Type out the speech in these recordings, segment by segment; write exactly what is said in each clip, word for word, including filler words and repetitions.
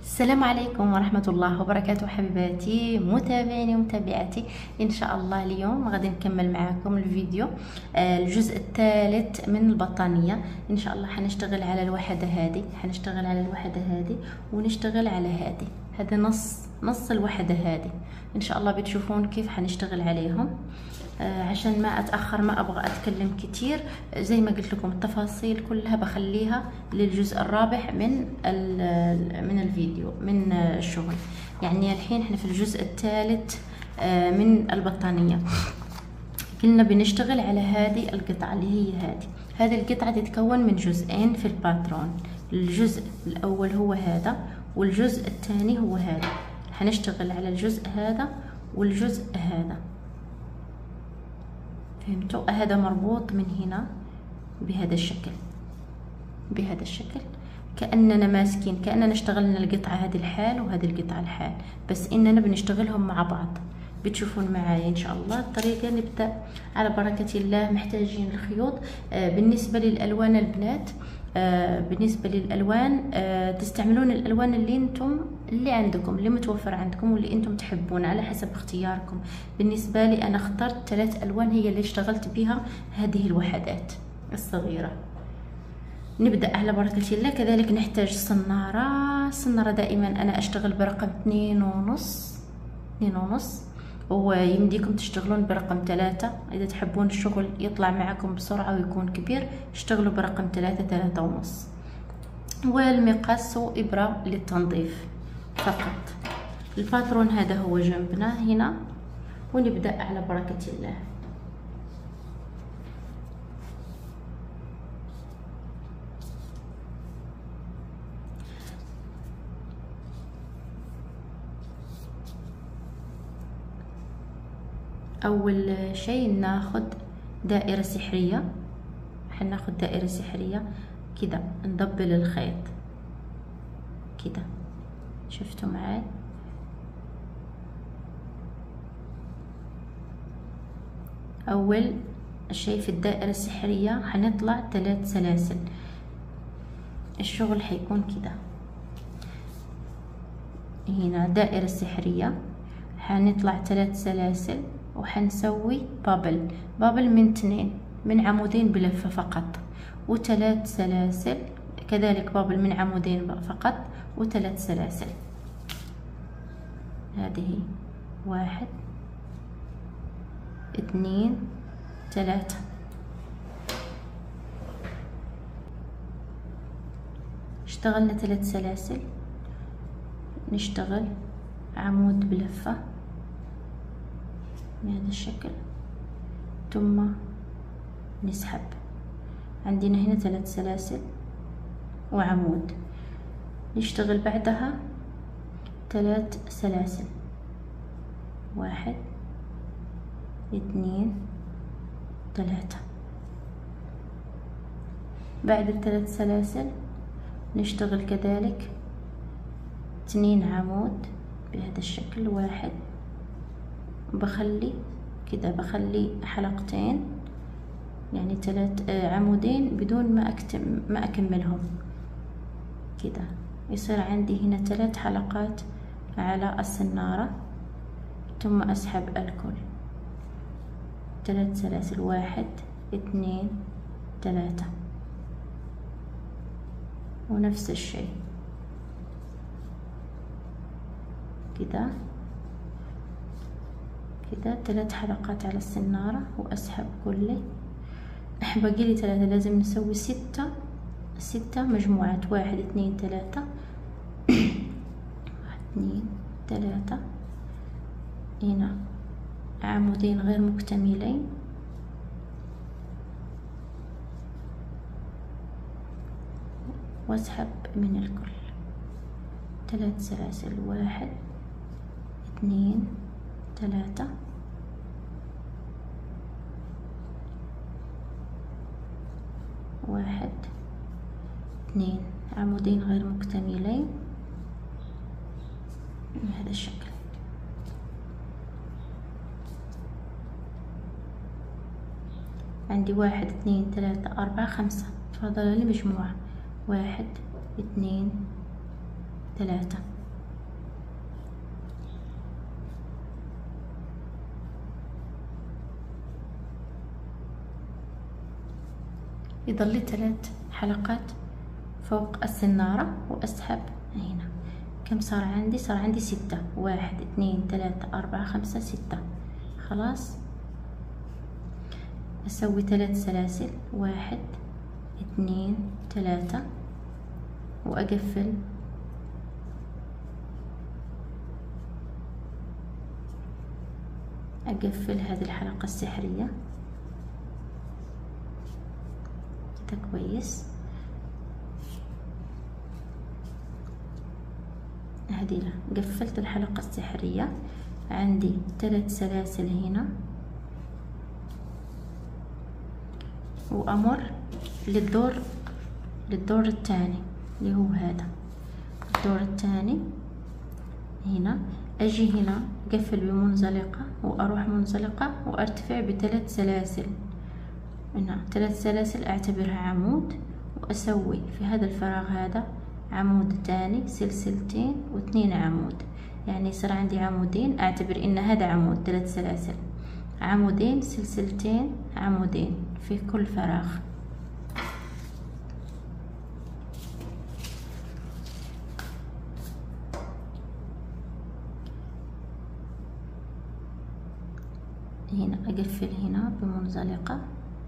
السلام عليكم ورحمة الله وبركاته حبيباتي متابعيني ومتابعاتي. إن شاء الله اليوم غادي نكمل معكم الفيديو آه، الجزء الثالث من البطانية. إن شاء الله حنشتغل على الوحدة هذه حنشتغل على الوحدة هذه ونشتغل على هذه. هذا نص نص الوحدة هذه إن شاء الله بتشوفون كيف حنشتغل عليهم. آه، عشان ما اتاخر ما ابغى اتكلم كتير، زي ما قلت لكم التفاصيل كلها بخليها للجزء الرابع من من الفيديو من الشغل. يعني الحين احنا في الجزء الثالث آه، من البطانية. كنا بنشتغل على هذه القطعة اللي هي هذه هذه القطعة تتكون من جزئين في الباترون. الجزء الاول هو هذا والجزء الثاني هو هذا. حنشتغل على الجزء هذا والجزء هذا، فهمتوا؟ هذا مربوط من هنا بهذا الشكل بهذا الشكل كأننا ماسكين كأننا اشتغلنا القطعة هذه الحال وهذه القطعة الحال، بس إننا بنشتغلهم مع بعض. بتشوفون معايا إن شاء الله الطريقة. نبدأ على بركة الله. محتاجين الخيوط. آه بالنسبة للألوان البنات، آه بالنسبة للألوان آه تستعملون الألوان اللي انتم اللي عندكم اللي متوفر عندكم واللي انتم تحبون على حسب اختياركم. بالنسبة لي أنا اخترت ثلاث ألوان هي اللي اشتغلت بها هذه الوحدات الصغيرة. نبدأ على بركة الله. كذلك نحتاج صنارة. الصنارة دائما أنا أشتغل برقم اثنين ونص اثنين ونص ويمديكم تشتغلون برقم ثلاثة. إذا تحبون الشغل يطلع معكم بسرعة ويكون كبير اشتغلوا برقم ثلاثة ثلاثة ونص. والمقص وإبرة للتنظيف فقط. الباترون هذا هو جنبنا هنا، ونبدأ على بركة الله. اول شيء ناخذ دائرة سحرية. حناخذ دائرة سحرية كده، ندبل الخيط كده. شفتوا معاي؟ اول شيء في الدائرة السحرية حنطلع ثلاث سلاسل. الشغل حيكون كده. هنا دائرة سحرية حنطلع ثلاث سلاسل وحنسوي بابل بابل من اثنين من عمودين بلفة فقط، وثلاث سلاسل كذلك بابل من عمودين فقط وثلاث سلاسل. هذه واحد اثنين ثلاثة. اشتغلنا ثلاث سلاسل، نشتغل عمود بلفة بهذا الشكل ثم نسحب. عندنا هنا ثلاث سلاسل وعمود، نشتغل بعدها ثلاث سلاسل، واحد اثنين ثلاثة. بعد الثلاث سلاسل نشتغل كذلك اثنين عمود بهذا الشكل، واحد، بخلي كده بخلي حلقتين يعني ثلاث عمودين بدون ما اكتم ما اكملهم كده. يصير عندي هنا ثلاث حلقات على السنارة ثم اسحب الكل. ثلاث سلاسل، واحد اثنين ثلاثة، ونفس الشيء كده كده ثلاث حلقات على السنارة واسحب كله. باقي لي ثلاثة، لازم نسوي ستة ستة مجموعات. واحد اثنين ثلاثة واحد اثنين ثلاثة. هنا عمودين غير مكتملين واسحب من الكل. ثلاث سلاسل، واحد اثنين ثلاثة، واحد اثنين، عمودين غير مكتملين بهذا الشكل. عندي واحد اثنين ثلاثة أربعة خمسة، تفضل لي مجموعة. واحد اثنين ثلاثة يضل لي ثلاث حلقات فوق السنارة وأسحب هنا. كم صار عندي؟ صار عندي ستة. واحد اثنين ثلاثة أربعة خمسة ستة. خلاص أسوي ثلاث سلاسل، واحد اثنين ثلاثة، وأقفل أقفل هذه الحلقة السحرية كده كويس. هذه قفلت الحلقة السحرية. عندي ثلاث سلاسل هنا، وأمر للدور للدور الثاني اللي هو هذا الدور الثاني. هنا أجي هنا قفل بمنزلقة وأروح منزلقة وأرتفع بثلاث سلاسل. هنا ثلاث سلاسل أعتبرها عمود، وأسوي في هذا الفراغ هذا عمود ثاني، سلسلتين واثنين عمود، يعني يصير عندي عمودين. أعتبر إن هذا عمود، ثلاث سلاسل، عمودين، سلسلتين، عمودين في كل فراغ. هنا أقفل هنا بمنزلقة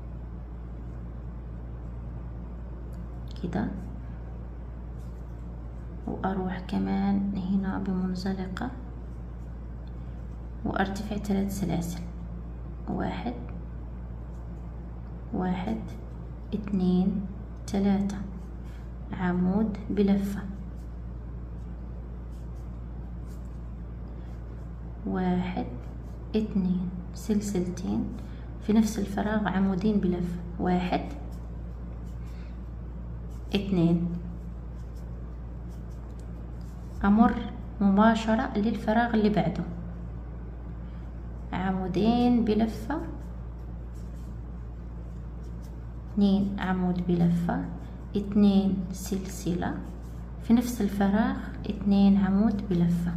كده، وأروح كمان هنا بمنزلقة وأرتفع ثلاث سلاسل، واحد واحد اثنين ثلاثة، عمود بلفة، واحد اثنين، سلسلتين في نفس الفراغ، عمودين بلفة، واحد اثنين، أمر مباشرة للفراغ اللي بعده، عمودين بلفة، اثنين عمود بلفة، اثنين سلسلة في نفس الفراغ، اثنين عمود بلفة.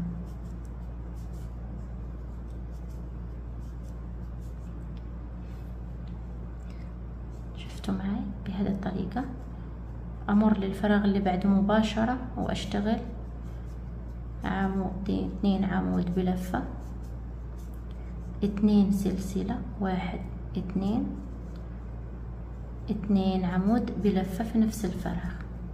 شفتوا معي؟ بهذه الطريقة أمر للفراغ اللي بعده مباشرة وأشتغل عمودين، اثنين عمود بلفة، اثنين سلسلة، واحد اثنين، اثنين عمود بلفة في نفس الفراغ.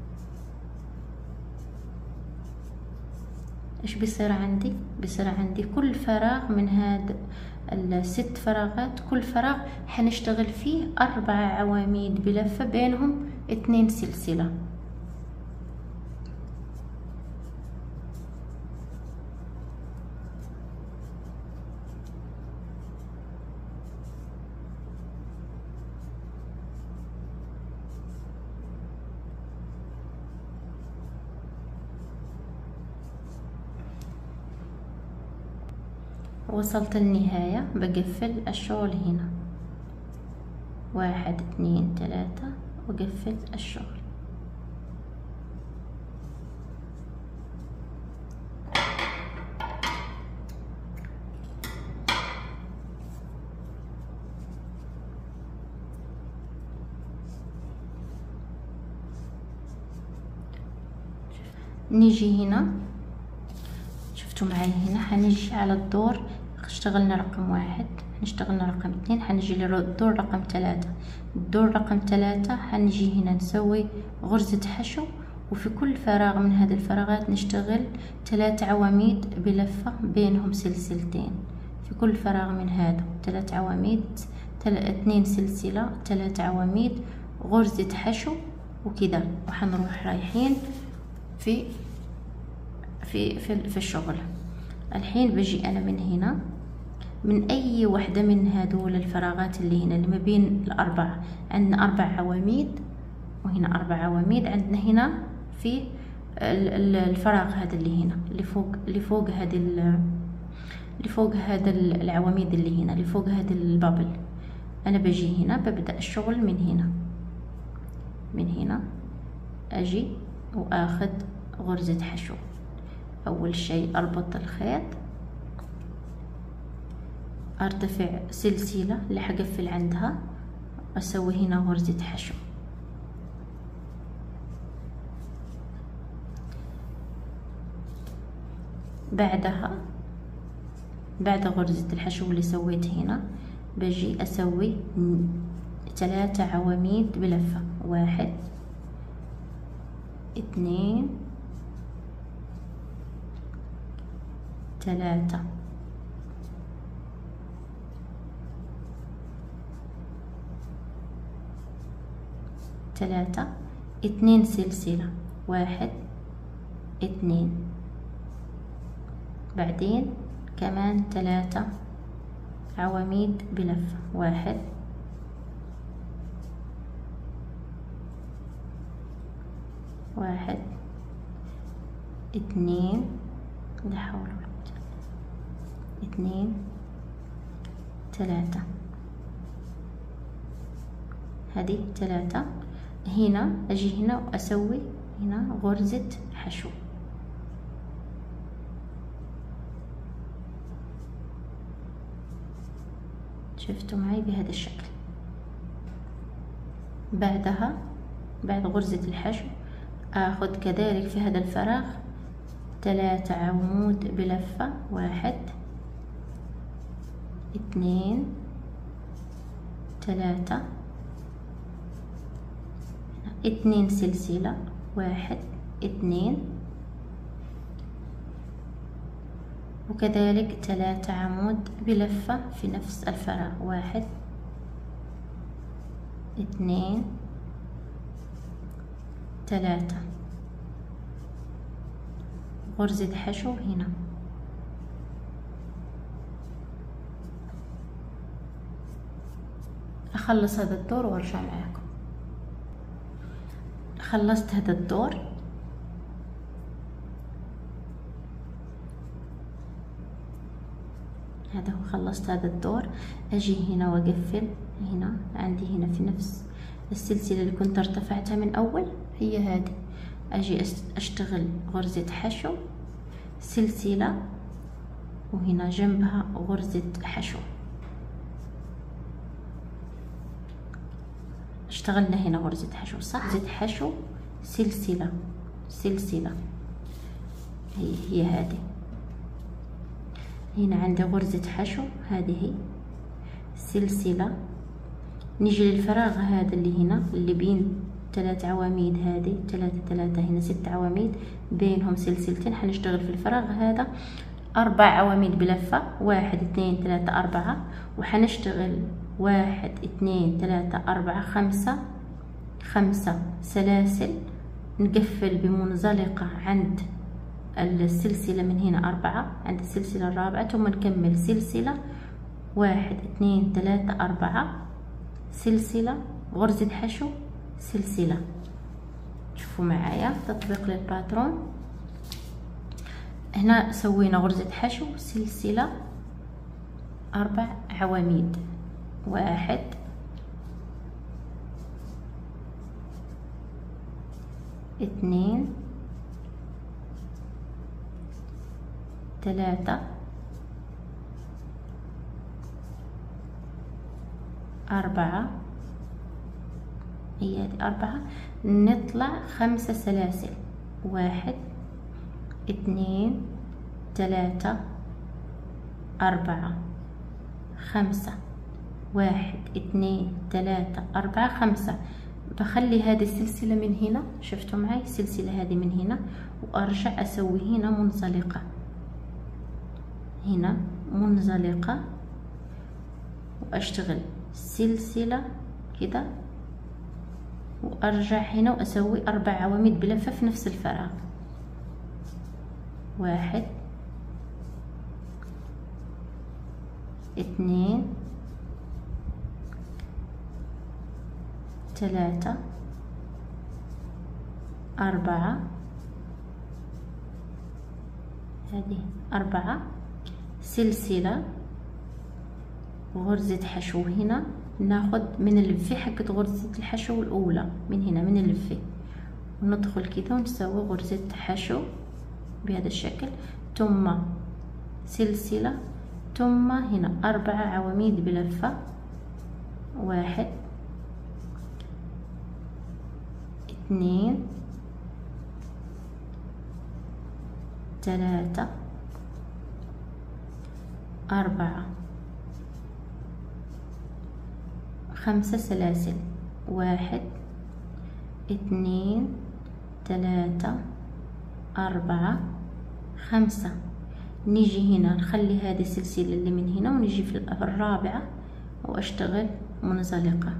ايش بيصير عندي؟ بيصير عندي كل فراغ من هاد الست فراغات، كل فراغ حنشتغل فيه أربعة عواميد بلفة بينهم اثنين سلسلة. وصلت النهاية، بقفل الشغل هنا، واحد اثنين ثلاثة، وقفل الشغل. نيجي هنا، شفتوا معي هنا حنيجي على الدور، اشتغلنا رقم واحد، اشتغلنا رقم اثنين، حنجي للدور رقم ثلاثة. الدور رقم ثلاثة حنجي هنا نسوي غرزة حشو، وفي كل فراغ من هذه الفراغات نشتغل ثلاث عواميد بلفة بينهم سلسلتين. في كل فراغ من هذا ثلاث عواميد، اثنين سلسلة، ثلاث عواميد، غرزة حشو وكذا، وحنروح رايحين في في في, في الشغل. الحين بجي انا من هنا، من اي وحدة من هذول الفراغات اللي هنا اللي ما بين الاربع، عندنا اربع عواميد وهنا اربع عواميد، عندنا هنا في الفراغ هذا اللي هنا اللي فوق اللي فوق هذه اللي فوق هذا العواميد اللي هنا اللي فوق هذا البابل. انا بجي هنا ببدأ الشغل من هنا، من هنا اجي واخذ غرزة حشو. اول شيء اربط الخيط، ارتفع سلسلة اللي حقفل عندها، اسوي هنا غرزة حشو، بعدها بعد غرزة الحشو اللي سويت هنا بجي اسوي ثلاثة عواميد بلفة، واحد اثنين ثلاثة، ثلاثة، اثنين سلسلة، واحد اثنين، بعدين كمان ثلاثة عواميد بلفة، واحد واحد اثنين، لا حول ولا قوة، اثنين ثلاثة، هذه ثلاثة. هنا اجي هنا واسوي هنا غرزة حشو، شفتوا معي بهذا الشكل. بعدها بعد غرزة الحشو اخذ كذلك في هذا الفراغ ثلاثة عمود بلفة، واحد اثنين ثلاثة، اثنين سلسلة، واحد اثنين، وكذلك ثلاثة عمود بلفة في نفس الفراغ، واحد اثنين ثلاثة، غرزة حشو هنا. اخلص هذا الدور وارجع معاكم. خلصت هذا الدور، هذا هو خلصت هذا الدور. اجي هنا واقفل هنا، عندي هنا في نفس السلسلة اللي كنت ارتفعتها من اول، هي هذه. اجي اشتغل غرزة حشو، سلسلة، وهنا جنبها غرزة حشو. اشتغلنا هنا غرزة حشو صح؟ غرزة حشو، سلسلة، سلسلة، هي هي هذه. هنا عندي غرزة حشو، هذه هي سلسلة. نيجي للفراغ هذا اللي هنا اللي بين ثلاث عواميد، هذه ثلاثة ثلاثة، هنا ست عواميد بينهم سلسلتين. حنشتغل في الفراغ هذا أربع عواميد بلفة، واحد اثنين ثلاثة أربعة، وحنشتغل واحد اثنين ثلاثة أربعة خمسة، خمسة سلاسل. نقفل بمنزلقة عند السلسلة من هنا أربعة، عند السلسلة الرابعة، ثم نكمل سلسلة، واحد اثنين ثلاثة أربعة، سلسلة، غرزة حشو، سلسلة. شوفوا معايا تطبيق للباترون. هنا سوينا غرزة حشو، سلسلة، أربع عواميد، واحد اثنين ثلاثة أربعة، هي هذه أربعة. نطلع خمسة سلاسل، واحد اثنين ثلاثة أربعة خمسة، واحد اثنين ثلاثة أربعة خمسة. بخلي هذه السلسلة من هنا، شفتوا معي السلسلة هذه من هنا، وأرجع أسوي هنا منزلقة، هنا منزلقة، وأشتغل سلسلة كده، وأرجع هنا وأسوي أربع عواميد بلفة في نفس الفراغ، واحد اثنين ثلاثة أربعة، هذه أربعة، سلسلة، غرزة حشو. هنا ناخد من اللفة حقت غرزة الحشو الأولى من هنا من اللفة، وندخل كده ونسوي غرزة حشو بهذا الشكل، ثم سلسلة، ثم هنا أربعة عواميد بلفة، واحد اثنين ثلاثة أربعة، خمسة سلاسل، واحد اثنين ثلاثة أربعة خمسة. نيجي هنا نخلي هذه السلسلة اللي من هنا ونيجي في الرابعة واشتغل منزلقة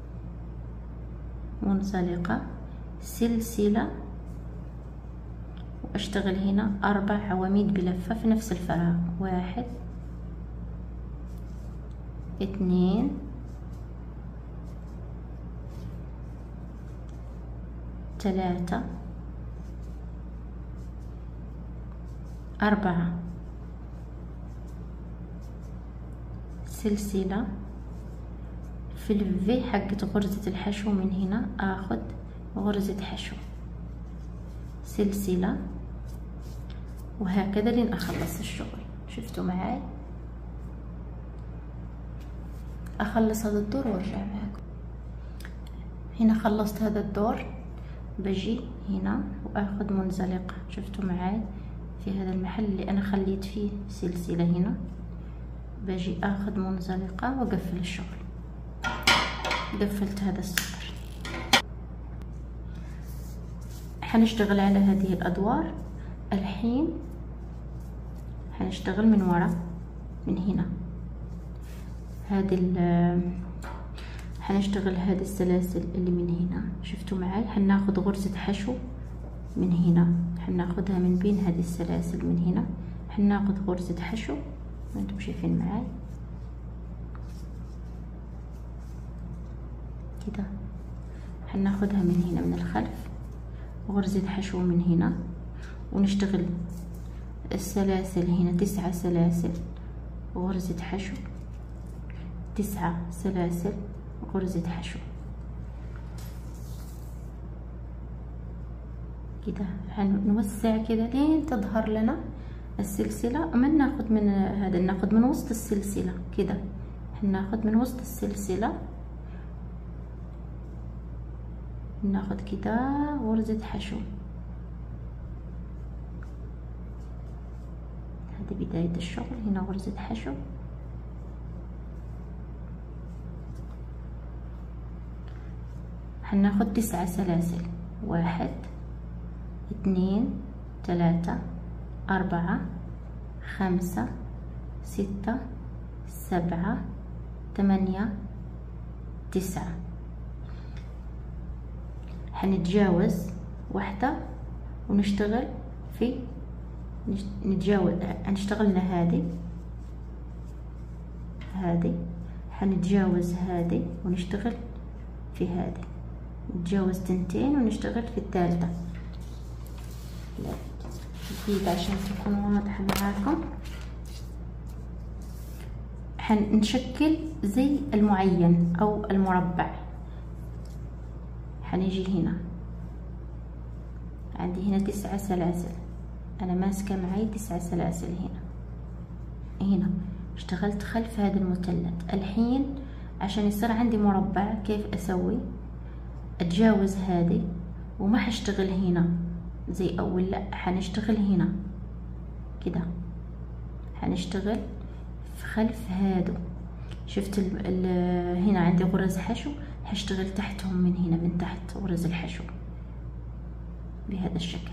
منزلقة سلسلة، واشتغل هنا أربع عواميد بلفة في نفس الفراغ، واحد اثنين ثلاثة أربعة، سلسلة في الفي حقة غرزة الحشو. من هنا اخد غرزة حشو، سلسلة، وهكذا لين اخلص الشغل. شفتوا معاي؟ اخلص هذا الدور وارجع معاكم. هنا خلصت هذا الدور، بجي هنا واخد منزلقة. شفتوا معاي في هذا المحل اللي انا خليت فيه سلسلة، هنا باجي اخد منزلقة واقفل الشغل. قفلت هذا السطر. حنشتغل على هذه الادوار. الحين حنشتغل من ورا، من هنا هذه حنشتغل هذه السلاسل اللي من هنا. شفتوا معاي؟ حناخد غرزة حشو من هنا، حناخدها من بين هذه السلاسل من هنا، حناخد غرزة حشو وانتم شايفين معاي كده. حناخدها من هنا من الخلف، غرزة حشو من هنا، ونشتغل السلاسل هنا تسعة سلاسل، غرزة حشو، تسعة سلاسل، غرزة حشو كده. حنوسع كده لين تظهر لنا السلسلة. اما ناخد من هذا، ناخد من وسط السلسلة كده، حناخد من وسط السلسلة، ناخد كده غرزة حشو. هذه بداية الشغل. هنا غرزة حشو، حناخد تسعة سلاسل، واحد اثنين ثلاثة أربعة خمسة ستة سبعة ثمانية تسعة. حنتجاوز واحدة ونشتغل في نتجاوز هنشتغلنا هذه هذه حنتجاوز هذه ونشتغل في هذه، نتجاوز تنتين ونشتغل في الثالثة. أكيد عشان تكون واضحة معاكم. حنشكل زي المعين أو المربع. حنيجي هنا، عندي هنا تسعة سلاسل، أنا ماسكة معي تسعة سلاسل هنا. هنا اشتغلت خلف هذا المثلث. الحين عشان يصير عندي مربع كيف أسوي؟ أتجاوز هذه وما حشتغل هنا زي أول، لا حنشتغل هنا كده، حنشتغل في خلف هادو. شفت ال ال هنا عندي غرز حشو، حشتغل تحتهم من هنا، من تحت غرز الحشو بهذا الشكل.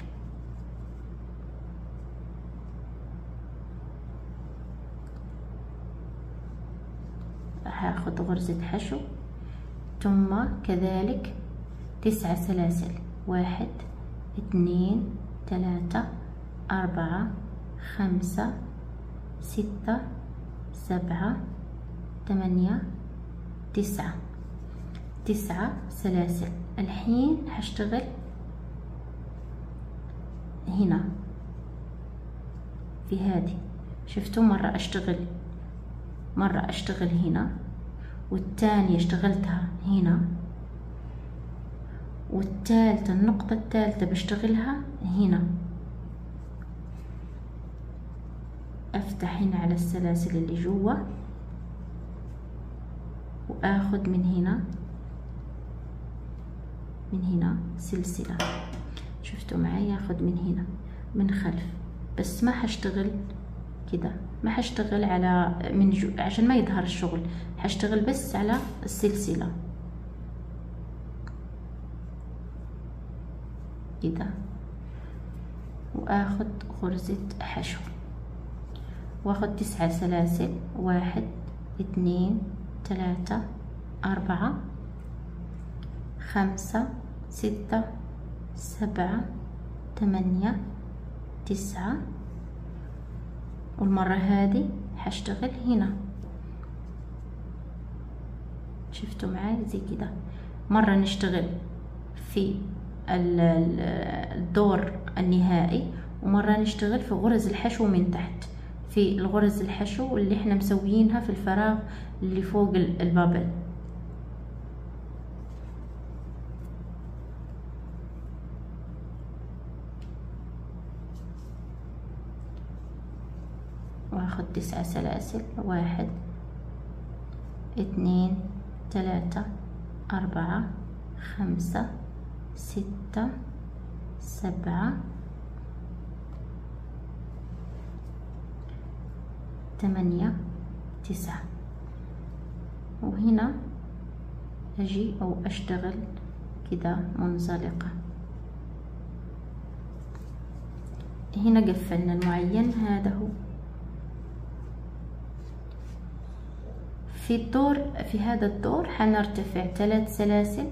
هاخد غرزة حشو ثم كذلك تسعة سلاسل، واحد اثنين ثلاثة أربعة خمسة ستة سبعة ثمانية تسعة، تسعة سلاسل. الحين هشتغل هنا في هذه. شفتوا مرة اشتغل مرة اشتغل هنا، والثانية اشتغلتها هنا، والثالثة النقطة الثالثة بشتغلها هنا. افتح هنا على السلاسل اللي جوا واخد من هنا من هنا سلسلة. شفتوا معي؟ اخد من هنا من خلف، بس ما هشتغل كده، ما حشتغل على من جو عشان ما يظهر الشغل، حشتغل بس على السلسلة كده، واخد غرزة حشو، واخد تسعة سلاسل، واحد اثنين ثلاثة أربعة خمسة ستة سبعة ثمانية تسعة، والمرة هذه حشتغل هنا، شفتوا معاي زي كده. مرة نشتغل في الدور النهائي، ومرة نشتغل في غرز الحشو من تحت، في الغرز الحشو اللي احنا مسويينها في الفراغ اللي فوق البابل. واخد تسعة سلاسل، واحد اثنين ثلاثة أربعة خمسة ستة سبعة ثمانية تسعة، وهنا أجي أو أشتغل كده منزلقة. هنا قفلنا المعين، هذا هو. في الدور في هذا الدور حنرتفع ثلاث سلاسل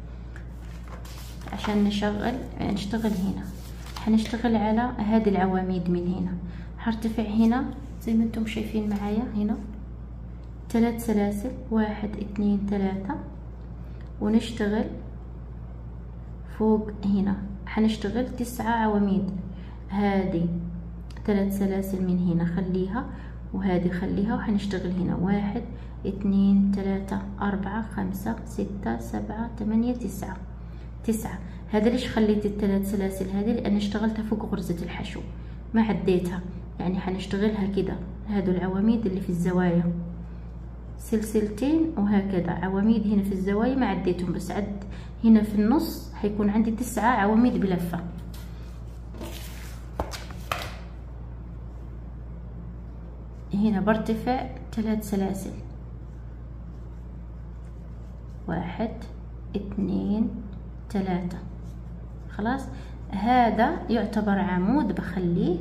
عشان نشغل نشتغل هنا. حنشتغل على هذه العواميد من هنا، هرتفع هنا زي ما انتم شايفين معايا، هنا ثلاث سلاسل، واحد اثنين ثلاثة، ونشتغل فوق هنا حنشتغل تسعة عواميد. هذه ثلاث سلاسل من هنا خليها، وهذه خليها، وحنشتغل هنا واحد اثنين ثلاثة أربعة خمسة ستة سبعة ثمانية تسعة تسعة. هذا ليش خليت الثلاث سلاسل هذه؟ لأن اشتغلتها فوق غرزة الحشو، ما عديتها، يعني حنشتغلها كده. هادو العواميد اللي في الزوايا سلسلتين، وهكذا عواميد هنا في الزوايا ما عديتهم، بس عد هنا في النص حيكون عندي تسعة عواميد بلفة. هنا برتفع ثلاث سلاسل، واحد اثنين ثلاثة. خلاص، هذا يعتبر عمود، بخليه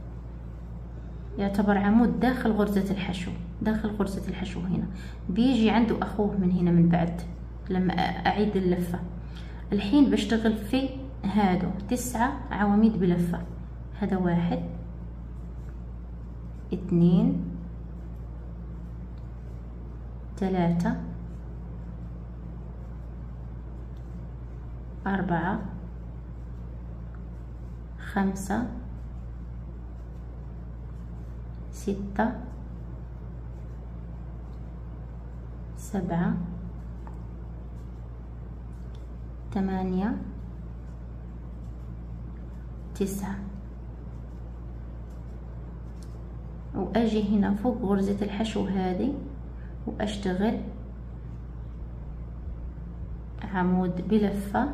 يعتبر عمود داخل غرزة الحشو، داخل غرزة الحشو. هنا بيجي عنده أخوه من هنا من بعد لما أعيد اللفة. الحين بشتغل في هادو تسعة عواميد بلفة. هذا واحد اثنين ثلاثة أربعة خمسة ستة سبعة ثمانية تسعة. وأجي هنا فوق غرزة الحشو هذه وأشتغل عمود بلفة،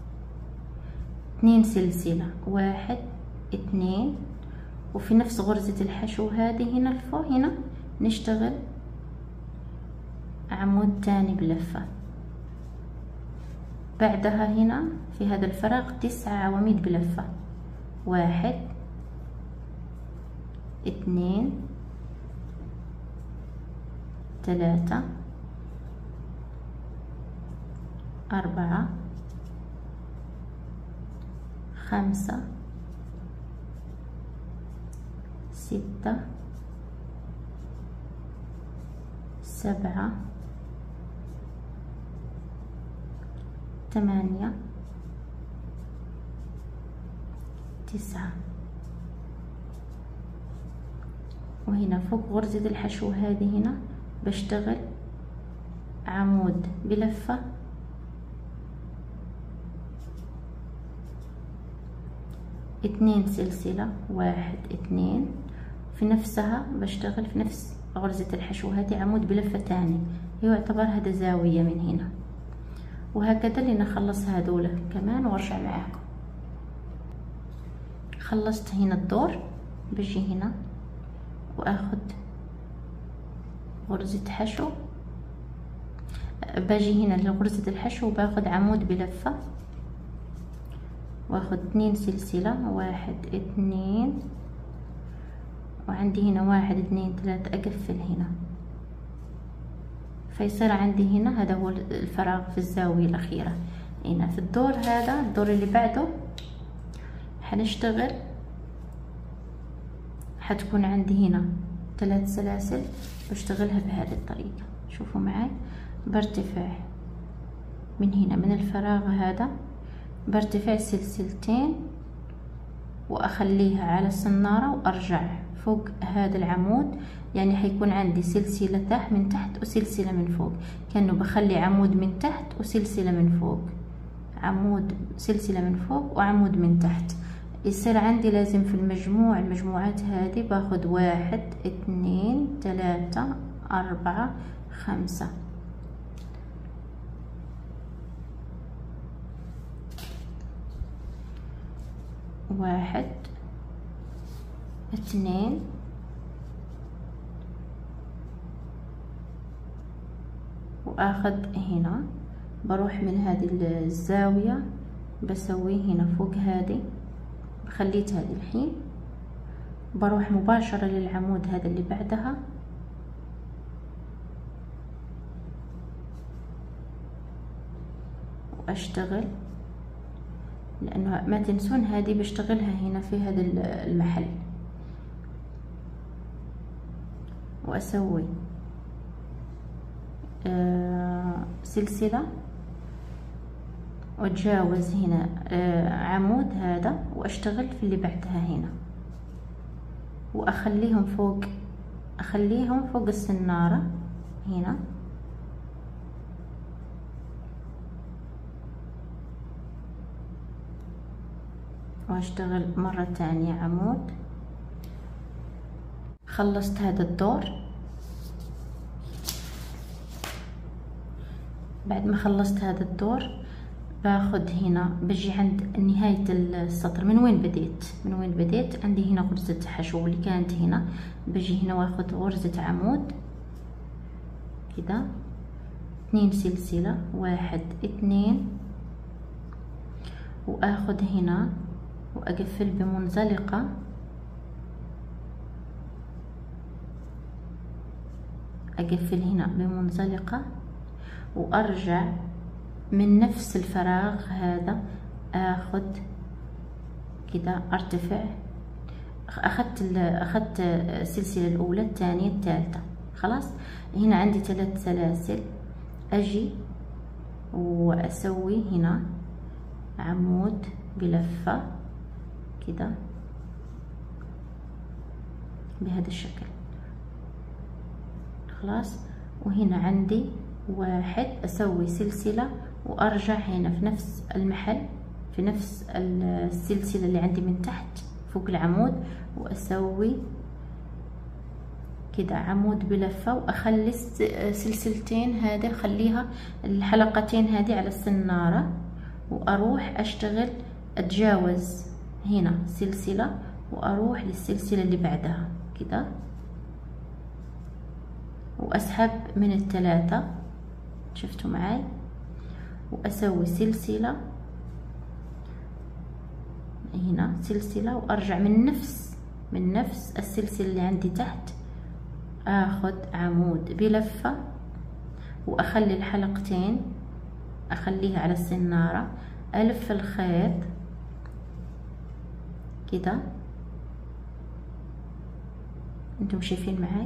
اثنين سلسلة، واحد اثنين، وفي نفس غرزة الحشو هذه هنا الفوق هنا نشتغل عمود تاني بلفة. بعدها هنا في هذا الفراغ تسعة عواميد بلفة، واحد اثنين ثلاثة أربعة خمسة ستة سبعة ثمانية تسعة. وهنا فوق غرزة الحشو هذه هنا بشتغل عمود بلفة، اثنين سلسلة، واحد اثنين، في نفسها بشتغل في نفس غرزة الحشو هذه عمود بلفة تاني، يعتبر هذا زاوية من هنا. وهكذا لنخلص هذول كمان وارجع معاكم. خلصت هنا الدور، بجي هنا واخد غرزة حشو، باجي هنا لغرزة الحشو وباخد عمود بلفة، واخد اتنين سلسلة، واحد اتنين، وعندي هنا واحد اتنين تلاتة، اقفل هنا، فيصير عندي هنا هذا هو الفراغ في الزاوية الأخيرة. هنا في الدور هذا الدور اللي بعده حنشتغل، حتكون عندي هنا ثلاث سلاسل بشتغلها بهذه الطريقة. شوفوا معي، برتفع من هنا من الفراغ هذا، برتفع سلسلتين واخليها على الصنارة وارجع فوق هذا العمود، يعني حيكون عندي سلسلة تحت من تحت وسلسلة من فوق، كأنه بخلي عمود من تحت وسلسلة من فوق، عمود سلسلة من فوق وعمود من تحت. يصير عندي لازم في المجموع المجموعات هذه باخد واحد اتنين تلاتة اربعة خمسة، واحد اثنين واخد هنا، بروح من هذه الزاوية بسوي هنا فوق هذه، خليت هذه الحين، بروح مباشرة للعمود هذا اللي بعدها، واشتغل، لانه ما تنسون هذه بشتغلها هنا في هذا المحل، واسوي آه سلسلة واتجاوز هنا آه عمود هذا، واشتغل في اللي بعدها هنا، واخليهم فوق، اخليهم فوق السنارة هنا، واشتغل مرة تانية عمود. خلصت هذا الدور. بعد ما خلصت هذا الدور باخد هنا، بجي عند نهاية السطر، من وين بديت من وين بديت عندي هنا غرزة حشو اللي كانت هنا، بجي هنا واخد غرزة عمود كده، اتنين سلسلة، واحد اتنين، واخد هنا واقفل بمنزلقة، اقفل هنا بمنزلقة، وارجع من نفس الفراغ هذا، اخد كده ارتفع، اخدت اخدت السلسلة الاولى الثانية الثالثة، خلاص. هنا عندي ثلاث سلاسل، اجي واسوي هنا عمود بلفة كده بهذا الشكل، خلاص. وهنا عندي واحد، اسوي سلسلة وارجع هنا في نفس المحل، في نفس السلسلة اللي عندي من تحت فوق العمود، واسوي كده عمود بلفة، واخلي سلسلتين هذه، خليها الحلقتين هذه على السنارة، واروح اشتغل، اتجاوز هنا سلسلة واروح للسلسلة اللي بعدها كده، واسحب من الثلاثة، شفتوا معي، واسوي سلسلة هنا، سلسلة، وارجع من نفس من نفس السلسلة اللي عندي تحت، اخد عمود بلفة، واخلي الحلقتين اخليها على السنارة، الف الخيط كده، انتم شايفين معي،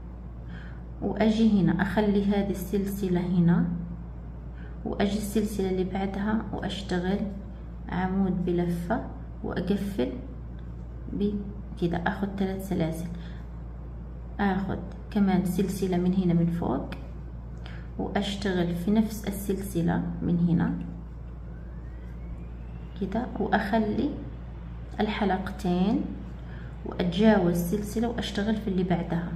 واجي هنا اخلي هذه السلسلة هنا، واجي السلسلة اللي بعدها واشتغل عمود بلفة، واقفل بكده، اخد ثلاث سلاسل، اخد كمان سلسلة من هنا من فوق، واشتغل في نفس السلسلة من هنا كده، واخلي الحلقتين، واتجاوز سلسلة واشتغل في اللي بعدها،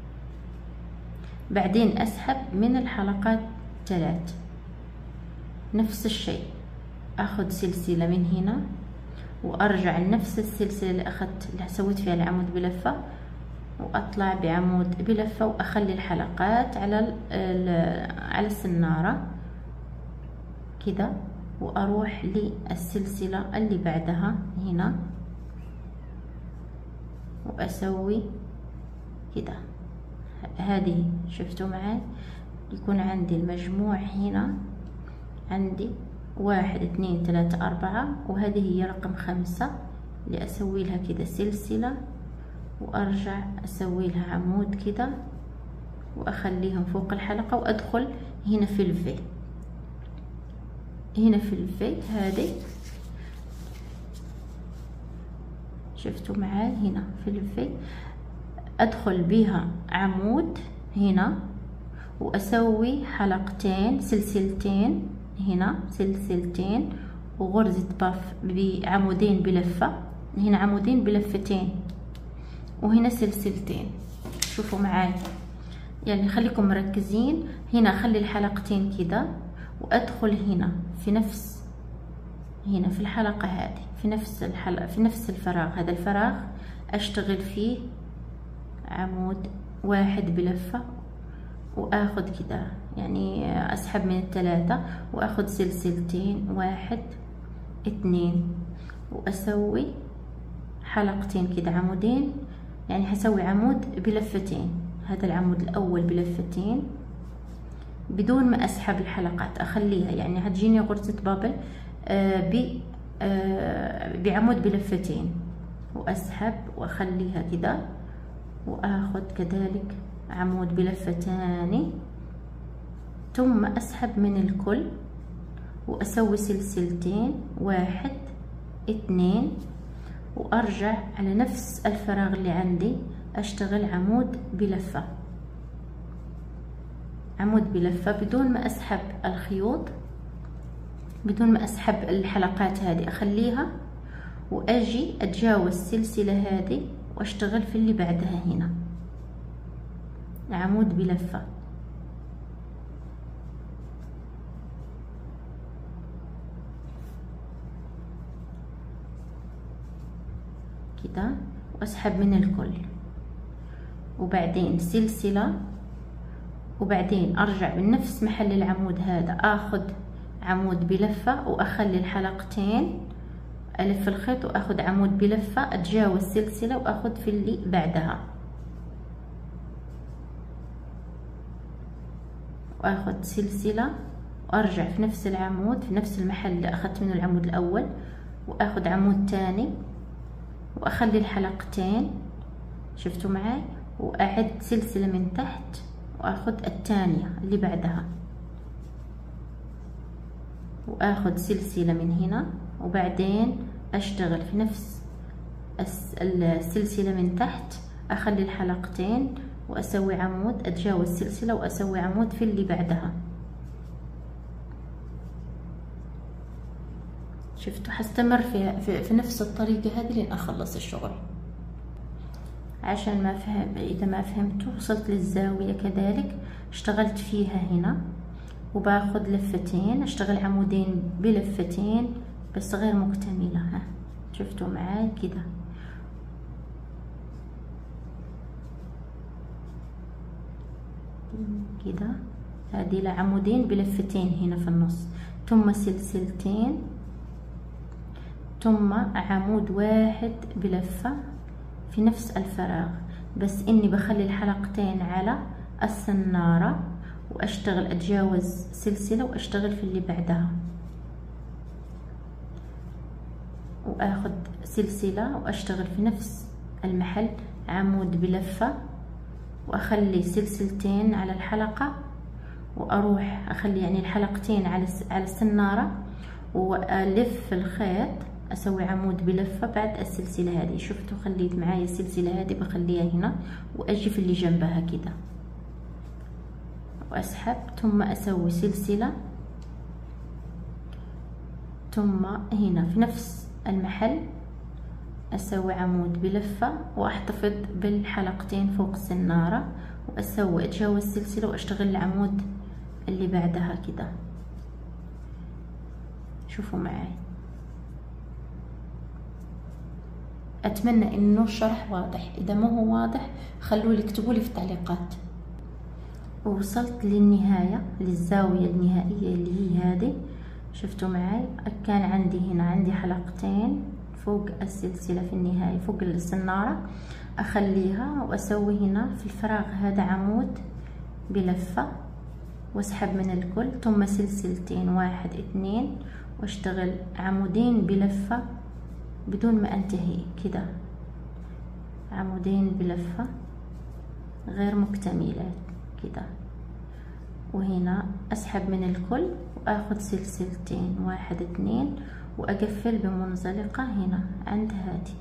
بعدين اسحب من الحلقات ثلاث، نفس الشيء، اخد سلسلة من هنا، وارجع لنفس السلسلة اللي اخدت اللي سويت فيها العمود بلفة، واطلع بعمود بلفة واخلي الحلقات على على السنارة كده، واروح للسلسلة اللي بعدها هنا واسوي كده. هذه شفتوا معي يكون عندي المجموع هنا عندي واحد اثنين ثلاثة أربعة، وهذه هي رقم خمسة اللي أسوي لها كده سلسلة وأرجع أسوي لها عمود كده وأخليهم فوق الحلقة وأدخل هنا في الفي. هنا في الفي هذه شفتوا معاي هنا في الفي أدخل بها عمود هنا وأسوي حلقتين سلسلتين هنا سلسلتين وغرزة باف بعمودين بلفة، هنا عمودين بلفتين وهنا سلسلتين. شوفوا معاي يعني خليكم مركزين. هنا اخلي الحلقتين كده وادخل هنا في نفس هنا في الحلقة هذه في نفس الحلقة في نفس الفراغ، هذا الفراغ اشتغل فيه عمود واحد بلفة واخد كده يعني اسحب من الثلاثة واخد سلسلتين واحد اثنين واسوي حلقتين كده عمودين، يعني هسوي عمود بلفتين. هذا العمود الاول بلفتين بدون ما اسحب الحلقات اخليها، يعني هتجيني غرزة بابل آه ب آه بعمود بلفتين واسحب واخليها كده واخد كذلك عمود بلفة تاني ثم اسحب من الكل واسوي سلسلتين واحد اثنين وارجع على نفس الفراغ اللي عندي اشتغل عمود بلفة عمود بلفة بدون ما اسحب الخيوط بدون ما اسحب الحلقات هذه اخليها واجي اتجاوز السلسلة هذه واشتغل في اللي بعدها هنا عمود بلفة. كده واسحب من الكل وبعدين سلسلة وبعدين ارجع من نفس محل العمود هذا اخد عمود بلفة واخلي الحلقتين الف الخيط واخد عمود بلفة اتجاوز سلسلة واخد في اللي بعدها واخد سلسلة وارجع في نفس العمود في نفس المحل اللي اخدت منه العمود الاول واخد عمود تاني واخلي الحلقتين شفتوا معي واعد سلسلة من تحت واخد الثانية اللي بعدها واخد سلسلة من هنا وبعدين اشتغل في نفس السلسلة من تحت اخلي الحلقتين واسوي عمود اتجاوز سلسلة واسوي عمود في اللي بعدها. شفتوا حستمر في, في, في نفس الطريقة هذه لين اخلص الشغل. عشان ما فهم اذا ما فهمتوا وصلت للزاوية كذلك اشتغلت فيها هنا وباخد لفتين اشتغل عمودين بلفتين بس غير مكتملة. ها شفتوا معاي كده كده هذه لعمودين بلفتين هنا في النص ثم سلسلتين ثم عمود واحد بلفة في نفس الفراغ، بس اني بخلي الحلقتين على السنارة واشتغل اتجاوز سلسلة واشتغل في اللي بعدها واخد سلسلة واشتغل في نفس المحل عمود بلفة واخلي سلسلتين على الحلقة واروح اخلي يعني الحلقتين على على السنارة والف الخيط اسوي عمود بلفة بعد السلسلة هذه. شفتوا خليت معايا السلسلة هذه بخليها هنا واجي في اللي جنبها كده واسحب ثم اسوي سلسلة ثم هنا في نفس المحل اسوي عمود بلفة واحتفظ بالحلقتين فوق السنارة واسوي اتجاوز سلسلة واشتغل العمود اللي بعدها كده. شوفوا معي اتمنى انه الشرح واضح. اذا ما هو واضح خلوا لي اكتبوا لي في التعليقات. ووصلت للنهاية، للزاوية النهائية اللي هي هذه. شفتوا معي كان عندي هنا عندي حلقتين فوق السلسلة في النهاية فوق السنارة، اخليها واسوي هنا في الفراغ هذا عمود بلفة واسحب من الكل، ثم سلسلتين واحد اثنين واشتغل عمودين بلفة بدون ما انتهي كده، عمودين بلفة غير مكتملات كده، وهنا اسحب من الكل واخد سلسلتين واحد اثنين واقفل بمنزلقة هنا عند هادي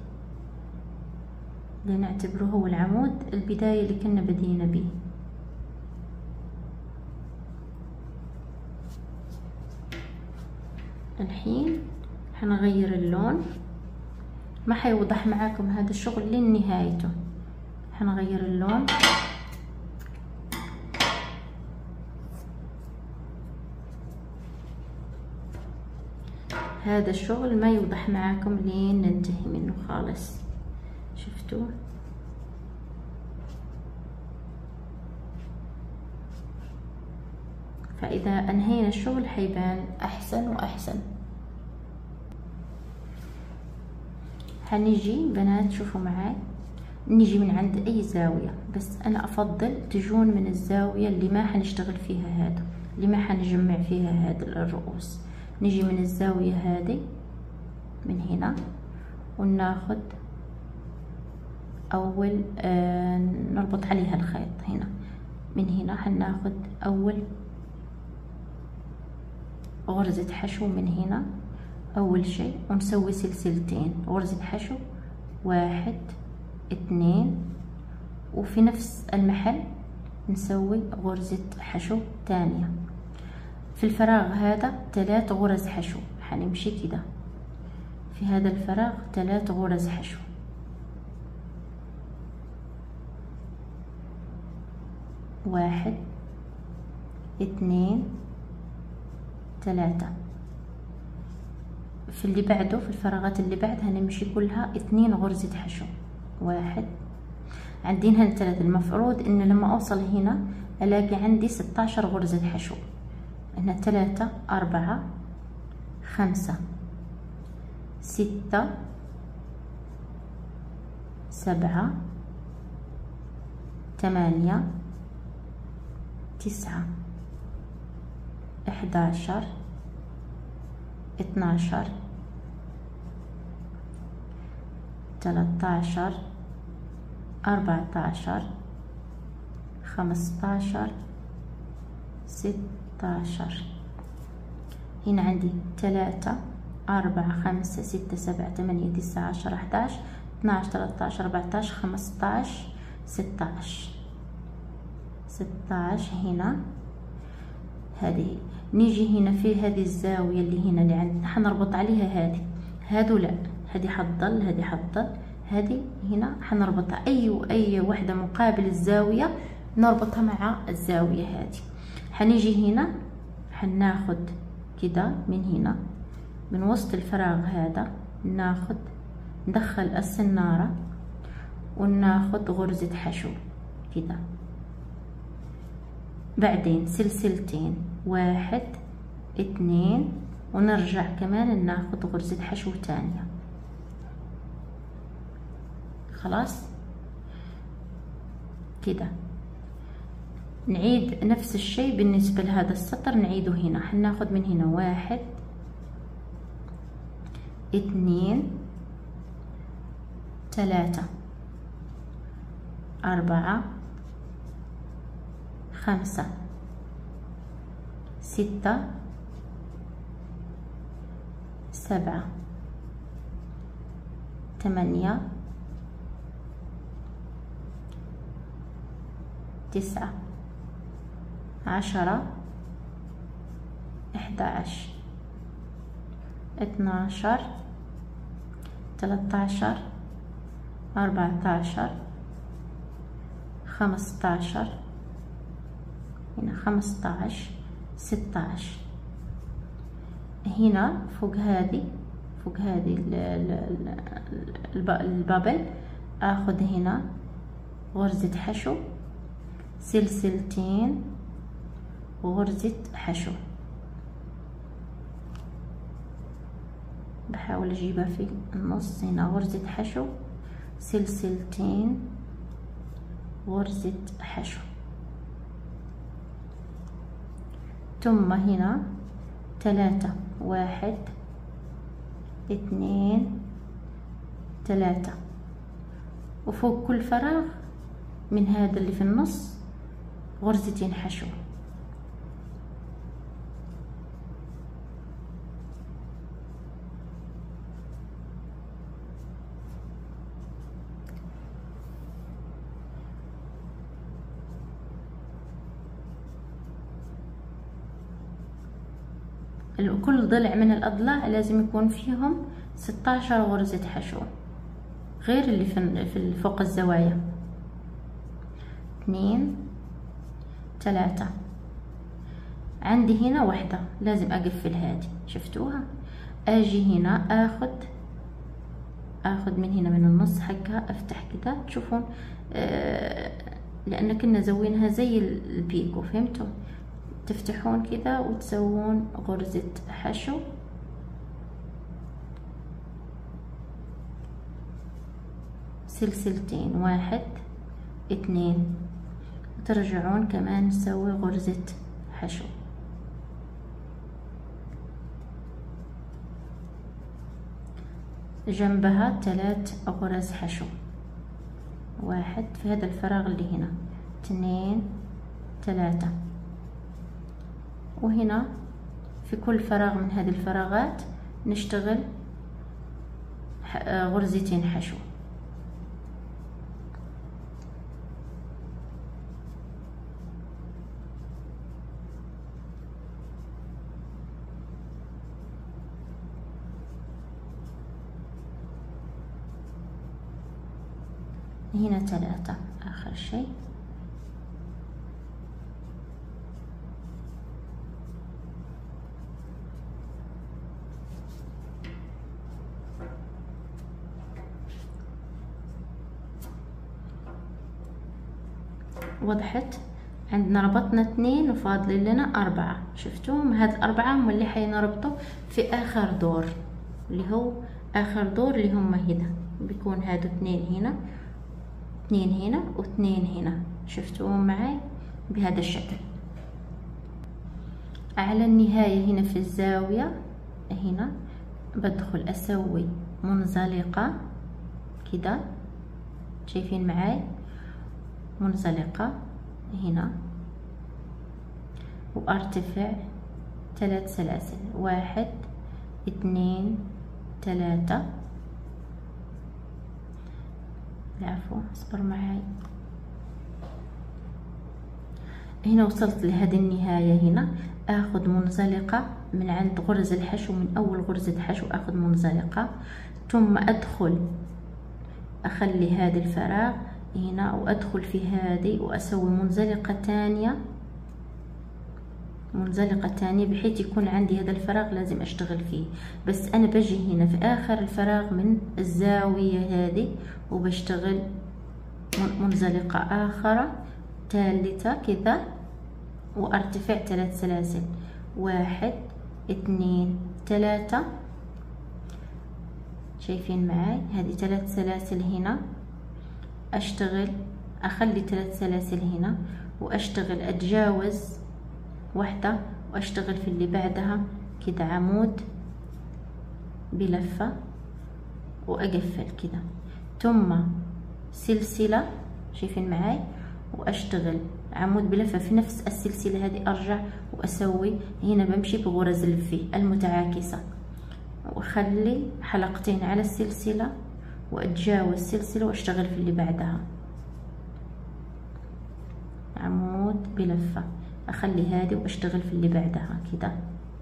لنعتبره هو العمود البداية اللي كنا بدينا به. الحين حنغير اللون، ما حيوضح معاكم هذا الشغل لنهايته، حنغير اللون. هذا الشغل ما يوضح معاكم لين ننتهي منه خالص. شفتوا؟ فإذا أنهينا الشغل حيبان أحسن وأحسن. هنيجي بنات شوفوا معاي، نيجي من عند أي زاوية، بس أنا أفضل تجون من الزاوية اللي ما حنشتغل فيها هذا، اللي ما حنجمع فيها هذا الرؤوس. نيجي من الزاوية هذه من هنا وناخد أول آه نربط عليها الخيط هنا. من هنا حناخد أول غرزة حشو من هنا أول شيء، ونسوي سلسلتين غرزة حشو واحد اثنين، وفي نفس المحل نسوي غرزة حشو تانية. في الفراغ هذا ثلاث غرز حشو، حنمشي كده في هذا الفراغ ثلاث غرز حشو، واحد اثنين ثلاثة. في اللي بعده في الفراغات اللي بعدها نمشي كلها اثنين غرزة حشو، واحد. عندي هنا ثلاثة، المفروض ان لما اوصل هنا الاقي عندي ستة عشر غرزة حشو. هنا ثلاثة أربعة خمسة ستة سبعة ثمانية تسعة إحدى عشر اثنا عشر ثلاثة عشر أربعة عشر خمسة عشر ستة عشر. هنا عندي ثلاثة أربعة خمسة ستة سبعة ثمانية تسعة عشرة أحد عشر اثنا عشر ثلاثة عشر أربعة عشر خمسة عشر ستة عشر ستة عشر. هنا هذه نيجي هنا في هذه الزاوية اللي هنا اللي عندنا حنربط عليها هذه، هادو لا، هذه حتضل هذه حتضل، هذه هنا حنربطها أي أي وحدة مقابل الزاوية نربطها مع الزاوية هذه. حنيجي هنا حناخد كده من هنا من وسط الفراغ هذا ناخد ندخل السنارة وناخد غرزة حشو كده، بعدين سلسلتين واحد اثنين ونرجع كمان ناخد غرزة حشو تانية. خلاص كده نعيد نفس الشيء بالنسبة لهذا السطر، نعيده هنا حناخد من هنا واحد اثنين ثلاثة أربعة خمسة ستة سبعة ثمانية تسعة عشرة إحدى عشر اثنا عشر ثلاثة عشر أربعة عشر خمسة عشر هنا خمسة عشر ستة عشر. هنا فوق هذه فوق هذه البابل اخذ هنا غرزة حشو، سلسلتين وغرزة حشو، بحاول اجيبها في النص هنا، غرزة حشو، سلسلتين، غرزة حشو، ثم هنا ثلاثة، واحد اثنين ثلاثة، وفوق كل فراغ من هذا اللي في النص غرزتين حشو. كل ضلع من الأضلاع لازم يكون فيهم ستة عشر غرزة حشو، غير اللي في فوق الزوايا. اثنين ثلاثة، عندي هنا واحدة لازم أقفل هذه، شفتوها؟ أجي هنا أخذ أخذ من هنا من النص حقها، أفتح كده تشوفون، آه لأن كنا زوينها زي البيكو، فهمتوا؟ تفتحون كذا وتسوون غرزة حشو، سلسلتين، واحد اثنين، ترجعون كمان تسوي غرزة حشو، جنبها ثلاث غرز حشو، واحد في هذا الفراغ اللي هنا، اثنين ثلاثة، وهنا في كل فراغ من هذه الفراغات نشتغل غرزتين حشو. هنا ثلاثة آخر شيء، وضحت؟ عندنا ربطنا اثنين وفاضل لنا أربعة، شفتوهم؟ هاد الأربعة هم اللي حينربطوا في آخر دور، اللي هو آخر دور اللي هم هنا، بيكون هادو اثنين هنا، اثنين هنا، واثنين هنا، شفتوهم معي بهذا الشكل. على النهاية هنا في الزاوية هنا بدخل أسوي منزلقة كده، شايفين معي؟ منزلقة هنا، وارتفع ثلاث سلاسل، واحد اثنين ثلاثة، العفو اصبر معي. هنا وصلت لهذه النهاية، هنا اخذ منزلقة من عند غرز الحشو، من اول غرزة حشو اخذ منزلقة، ثم ادخل اخلي هذا الفراغ هنا وادخل في هذه واسوي منزلقة ثانية، منزلقة ثانية، بحيث يكون عندي هذا الفراغ لازم اشتغل فيه. بس انا بجي هنا في اخر الفراغ من الزاوية هذه وبشتغل منزلقة اخرى ثالثة كذا، وارتفع ثلاث سلاسل، واحد اثنين ثلاثة، شايفين معي؟ هذه ثلاث سلاسل هنا، اشتغل اخلي ثلاث سلاسل هنا واشتغل، اتجاوز واحدة واشتغل في اللي بعدها كده عمود بلفة واقفل كده، ثم سلسلة، شايفين معي؟ واشتغل عمود بلفة في نفس السلسلة هذه، ارجع واسوي هنا بمشي بغرز الفي المتعاكسة، واخلي حلقتين على السلسلة واتجاوز السلسلة واشتغل في اللي بعدها، عمود بلفة، اخلي هذه واشتغل في اللي بعدها كده،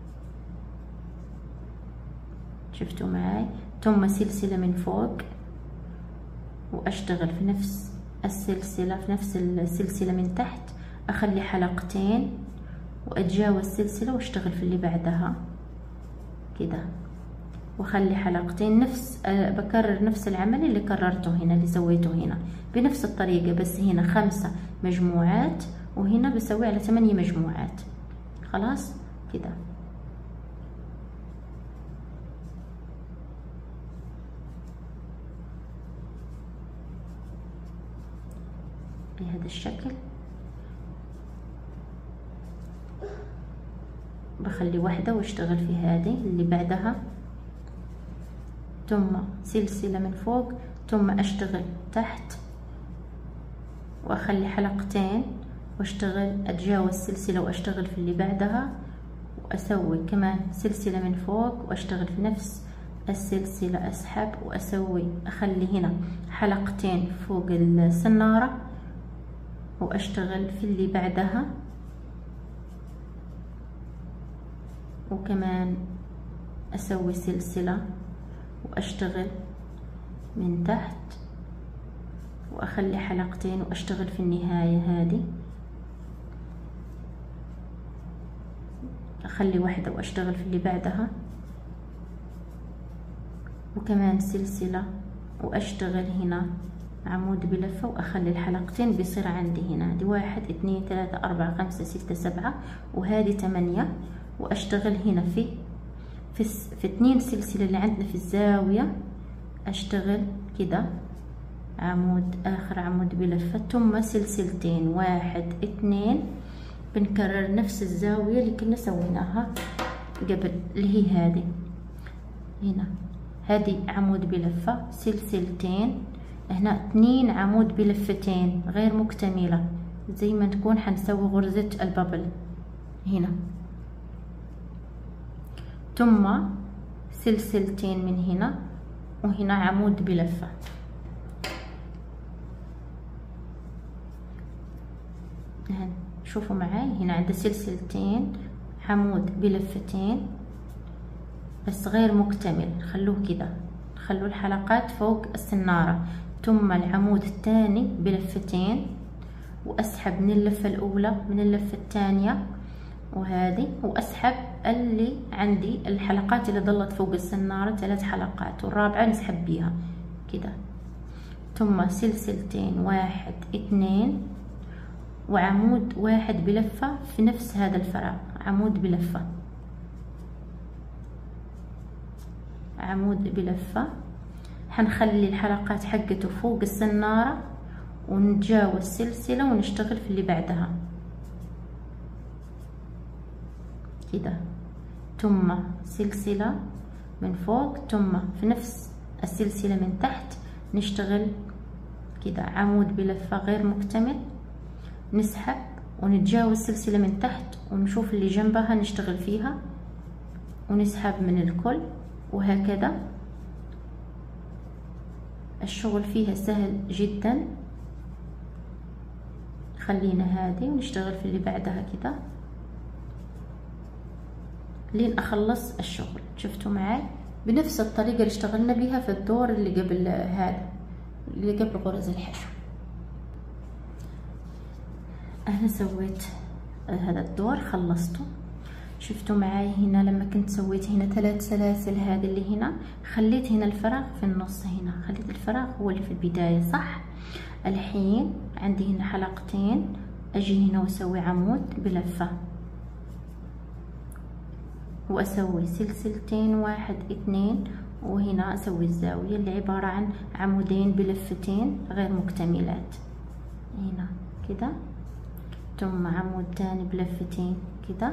شفتوا معي؟ ثم سلسلة من فوق واشتغل في نفس السلسلة، في نفس السلسلة من تحت اخلي حلقتين واتجاوز السلسلة واشتغل في اللي بعدها كده، واخلي حلقتين، نفس بكرر نفس العمل اللي كررته هنا اللي سويته هنا بنفس الطريقة، بس هنا خمسة مجموعات وهنا بسوي على ثمانية مجموعات. خلاص كده بهذا الشكل. بخلي واحدة واشتغل في هذه اللي بعدها، ثم سلسلة من فوق، ثم اشتغل تحت واخلي حلقتين واشتغل، اتجاوز سلسلة واشتغل في اللي بعدها، واسوي كمان سلسلة من فوق واشتغل في نفس السلسلة، اسحب واسوي، اخلي هنا حلقتين فوق السنارة واشتغل في اللي بعدها، وكمان اسوي سلسلة واشتغل من تحت واخلي حلقتين واشتغل في النهاية هذه، اخلي واحدة واشتغل في اللي بعدها، وكمان سلسلة واشتغل هنا عمود بلفة، واخلي الحلقتين بيصير عندي هنا دي واحد اثنين ثلاثة اربعة خمسة ستة سبعة وهذه ثمانية، واشتغل هنا في في في اثنين سلسلة اللي عندنا في الزاوية، اشتغل كده عمود، اخر عمود بلفة، ثم سلسلتين واحد اثنين، بنكرر نفس الزاوية اللي كنا سويناها قبل اللي هي هذه هنا، هذه عمود بلفة، سلسلتين، هنا اثنين عمود بلفتين غير مكتملة زي ما تكون حنسوي غرزة البابل هنا، ثم سلسلتين من هنا، وهنا عمود بلفة. شوفوا معاي هنا عند سلسلتين عمود بلفتين بس غير مكتمل، خلوه كده، خلوا الحلقات فوق السنارة، ثم العمود الثاني بلفتين، واسحب من اللفة الاولى من اللفة الثانية وهذه، واسحب اللي عندي الحلقات اللي ضلت فوق السنارة ثلاث حلقات، والرابعة نسحب بيها كده، ثم سلسلتين واحد اثنين وعمود واحد بلفة في نفس هذا الفراغ، عمود بلفة عمود بلفة، حنخلي الحلقات حقته فوق السنارة ونتجاوز سلسلة ونشتغل في اللي بعدها كده، ثم سلسلة من فوق، ثم في نفس السلسلة من تحت نشتغل كده عمود بلفة غير مكتمل، نسحب ونتجاوز سلسلة من تحت ونشوف اللي جنبها نشتغل فيها ونسحب من الكل، وهكذا. الشغل فيها سهل جدا. خلينا هذه ونشتغل في اللي بعدها كده لين اخلص الشغل. شفتوا معي بنفس الطريقة اللي اشتغلنا بيها في الدور اللي قبل هذا اللي قبل غرز الحشو. انا سويت هذا الدور خلصته. شفتوا معي هنا لما كنت سويت هنا ثلاث سلاسل، هذه اللي هنا خليت هنا الفراغ في النص، هنا خليت الفراغ هو اللي في البداية صح. الحين عندي هنا حلقتين، اجي هنا واسوي عمود بلفة واسوي سلسلتين واحد اثنين، وهنا اسوي الزاوية اللي عبارة عن عمودين بلفتين غير مكتملات هنا كده، ثم عمود تاني بلفتين كده،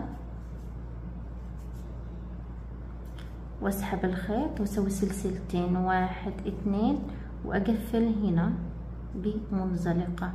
واسحب الخيط واسوي سلسلتين واحد اثنين، واقفل هنا بمنزلقة،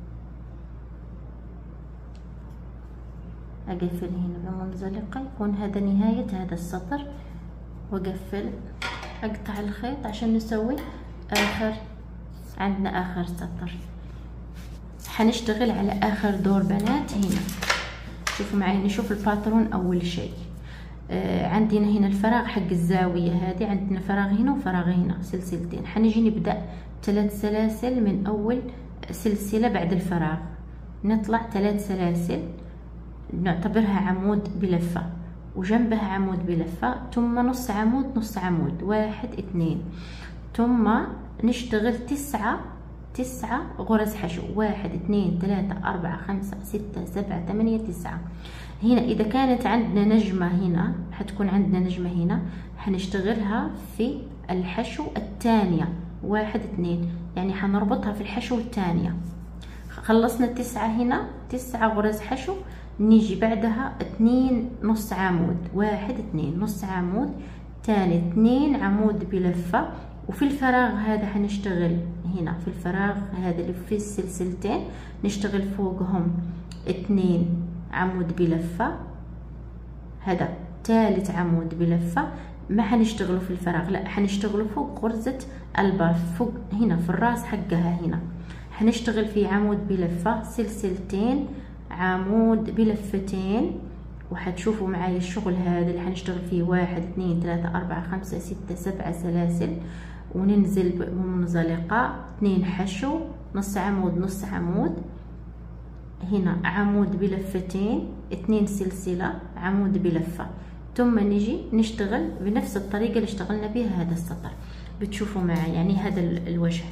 اقفل هنا بمنزلقة، يكون هذا نهاية هذا السطر، واقفل اقطع الخيط عشان نسوي اخر عندنا اخر سطر. حنشتغل على اخر دور بنات هنا. شوفوا معي نشوف الباترون. اول شيء آه عندنا هنا الفراغ حق الزاوية هذه، عندنا فراغ هنا وفراغ هنا سلسلتين، حنجي نبدأ ثلاث سلاسل من اول سلسلة بعد الفراغ، نطلع ثلاث سلاسل نعتبرها عمود بلفة، وجنبها عمود بلفة، ثم نص عمود نص عمود، واحد اثنين، ثم نشتغل تسعة تسعة غرز حشو، واحد اثنين ثلاثة أربعة خمسة ستة سبعة ثمانية تسعة. هنا إذا كانت عندنا نجمة هنا حتكون عندنا نجمة هنا حنشتغلها في الحشو الثانية، واحد اثنين، يعني حنربطها في الحشو الثانية. خلصنا التسعة هنا، تسعة غرز حشو، نيجي بعدها اثنين نص عمود، واحد اثنين نص عمود، تاني اثنين عمود بلفة، وفي الفراغ هذا حنشتغل هنا في الفراغ هذا اللي في السلسلتين نشتغل فوقهم اثنين عمود بلفة، هذا ثالث عمود بلفة. ما حنشتغلوا في الفراغ، لا حنشتغلوا فوق غرزة الباف، فوق هنا في الراس حقها هنا حنشتغل في عمود بلفة، سلسلتين عمود بلفتين، وحتشوفوا معايا الشغل هذا اللي حنشتغل فيه واحد اثنين ثلاثة أربعة خمسة ستة سبعة سلاسل، وننزل بمنزلقة، اثنين حشو، نص عمود نص عمود، هنا عمود بلفتين، اثنين سلسلة، عمود بلفة، ثم نجي نشتغل بنفس الطريقة اللي اشتغلنا بها هذا السطر. بتشوفوا معي يعني هذا الوجه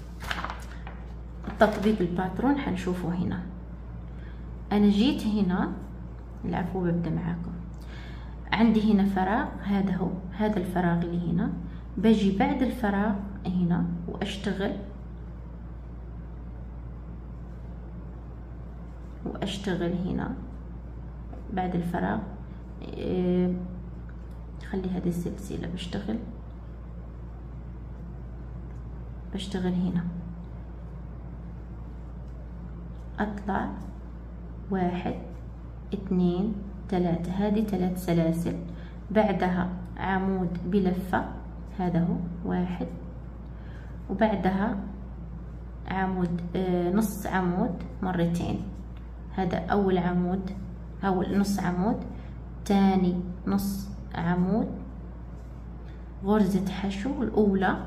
التطبيق الباترون حنشوفه هنا. انا جيت هنا، العفو ببدأ معاكم، عندي هنا فراغ، هذا هو هذا الفراغ اللي هنا، باجي بعد الفراغ هنا واشتغل واشتغل هنا بعد الفراغ. إيه خلي هذه السلسلة، بشتغل بشتغل هنا، اطلع واحد اثنين ثلاثة، هذه ثلاث سلاسل، بعدها عمود بلفة، هذا هو واحد، وبعدها عمود آه نص عمود مرتين، هذا اول عمود، اول نص عمود، تاني نص عمود، غرزة حشو الأولى،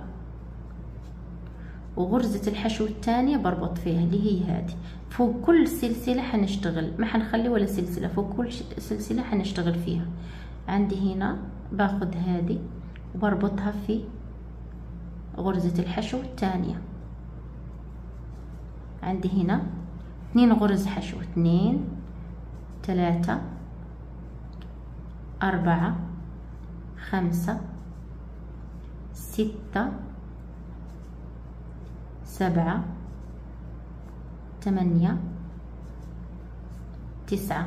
وغرزة الحشو الثانية بربط فيها اللي هي هذه. فوق كل سلسلة حنشتغل، ما حنخلي ولا سلسلة، فوق كل سلسلة حنشتغل فيها. عندي هنا باخد هذه وبربطها في غرزة الحشو الثانية. عندي هنا اثنين غرز حشو، اثنين ثلاثة أربعة خمسة ستة سبعة ثمانية تسعة،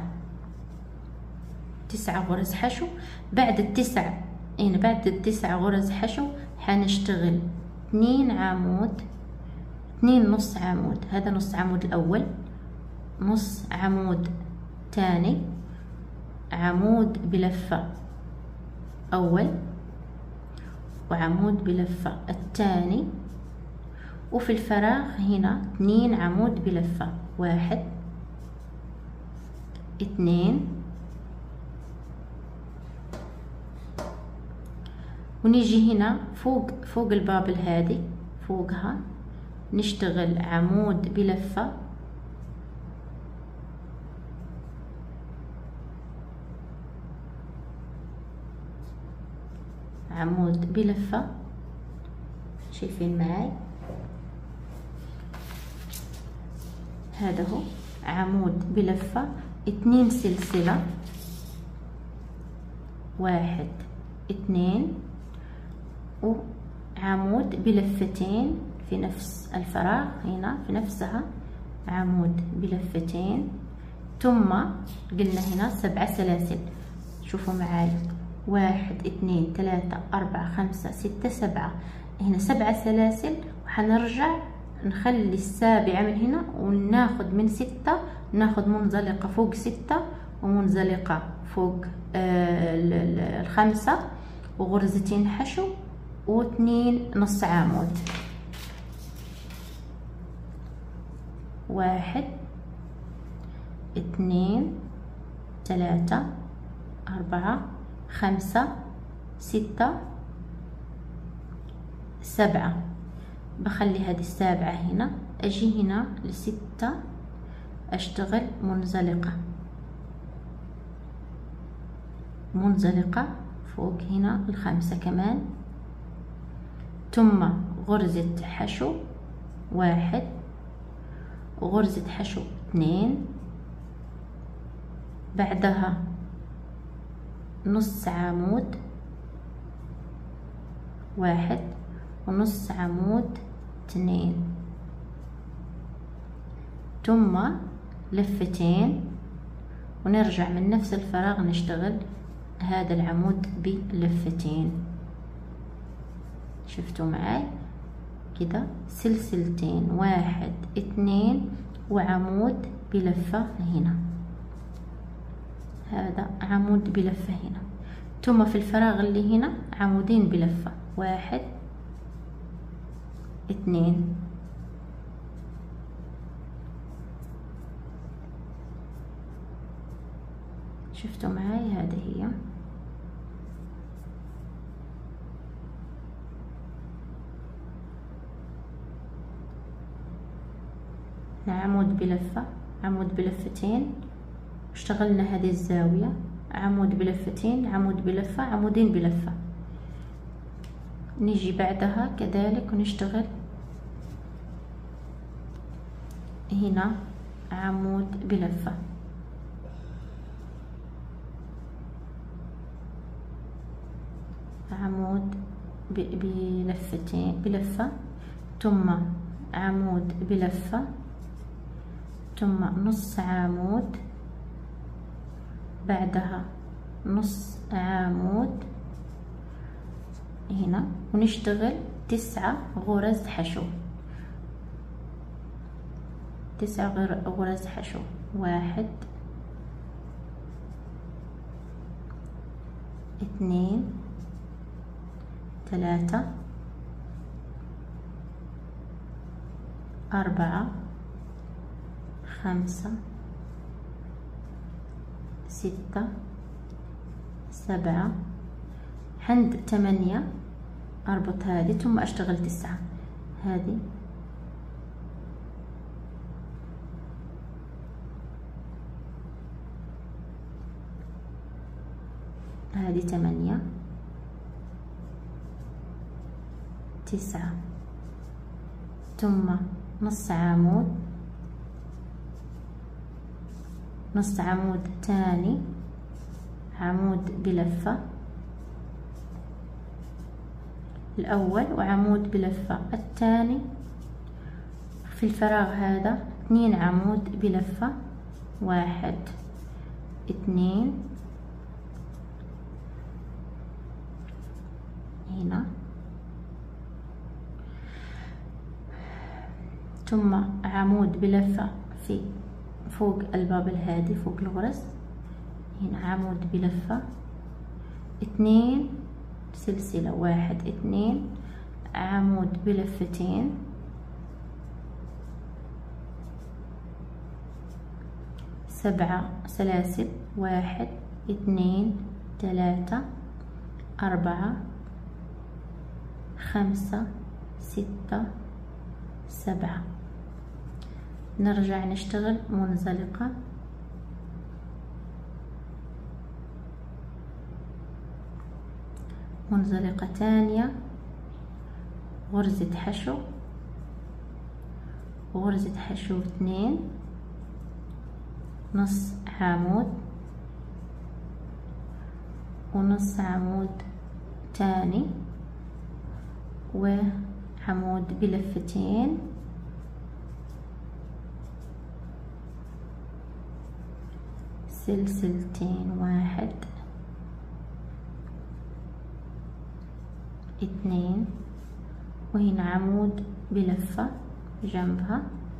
تسعة غرز حشو. بعد التسع هنا بعد التسع غرز حشو حنشتغل اثنين عمود، اثنين نص عمود، هذا نص عمود الأول، نص عمود ثاني، عمود بلفة أول، وعمود بلفة الثاني، وفي الفراغ هنا اثنين عمود بلفة، واحد اثنين، ونيجي هنا فوق فوق البابل هذه فوقها نشتغل عمود بلفة، عمود بلفة، شايفين معاي هذا هو عمود بلفة، اثنين سلسلة، واحد اثنين، وعمود بلفتين في نفس الفراغ هنا في نفسها عمود بلفتين، ثم قلنا هنا سبع سلاسل. شوفوا معاي واحد اثنين ثلاثة أربعة خمسة ستة سبعة، هنا سبع سلاسل، وحنرجع نخلي السابعة من هنا وناخد من ستة، ناخد منزلقة فوق ستة ومنزلقة فوق آه الخمسة، وغرزتين حشو واثنين نص عمود، واحد اثنين ثلاثة أربعة خمسة ستة سبعة. بخلي هذه السابعة هنا، أجي هنا لستة أشتغل منزلقة، منزلقة فوق هنا الخامسة كمان، ثم غرزة حشو واحد، غرزة حشو اثنين، بعدها نص عمود واحد ونص عمود اثنين، ثم لفتين، ونرجع من نفس الفراغ نشتغل هذا العمود بلفتين. شفتوا معاي كده سلسلتين، واحد اثنين وعمود بلفة هنا، هذا عمود بلفة هنا، ثم في الفراغ اللي هنا عمودين بلفة، واحد اثنين، شفتوا معاي هذه هي. عمود بلفة، عمود بلفتين، اشتغلنا هذه الزاوية، عمود بلفتين، عمود بلفة، عمودين بلفة. نيجي بعدها كذلك ونشتغل هنا عمود بلفة، عمود بلفتين بلفة، ثم عمود بلفة، ثم نص عمود، بعدها نص عمود هنا، ونشتغل تسعة غرز حشو، تسعة غرز حشو، واحد اثنين ثلاثة أربعة خمسة ستة سبعة، عند ثمانية أربط هذه ثم أشتغل تسعة، هذه هذه ثمانية، تسعة، ثم نص عمود، نص عمود تاني، عمود بلفة الأول وعمود بلفة الثاني، في الفراغ هذا اثنين عمود بلفة، واحد اثنين هنا، ثم عمود بلفة في فوق الباب الهادي فوق الغرز، هنا عمود بلفة، اثنين سلسلة، واحد اثنين، عمود بلفتين، سبعة سلاسل، واحد اثنين ثلاثة أربعة خمسة ستة سبعة. نرجع نشتغل منزلقة، منزلقة تانية، غرزة حشو، غرزة حشو اثنين، نص عمود ونص عمود تاني وعمود بلفتين، سلسلتين، واحد اثنين، وهنا عمود بلفة جنبها،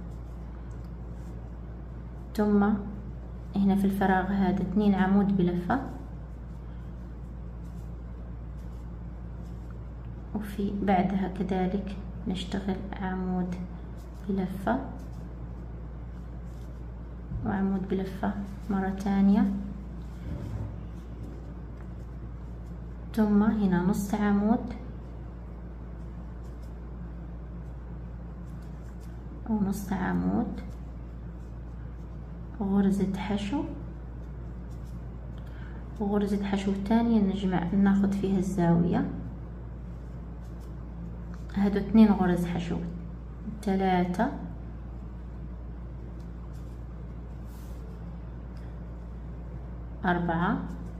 ثم هنا في الفراغ هذا اثنين عمود بلفة، وفي بعدها كذلك نشتغل عمود بلفة وعمود بلفة مرة تانية، ثم هنا نص عمود ونص عمود، غرزة حشو، وغرزة حشو تانية نجمع ناخد فيها الزاوية. هادو اثنين غرز حشو، ثلاثة، أربعة،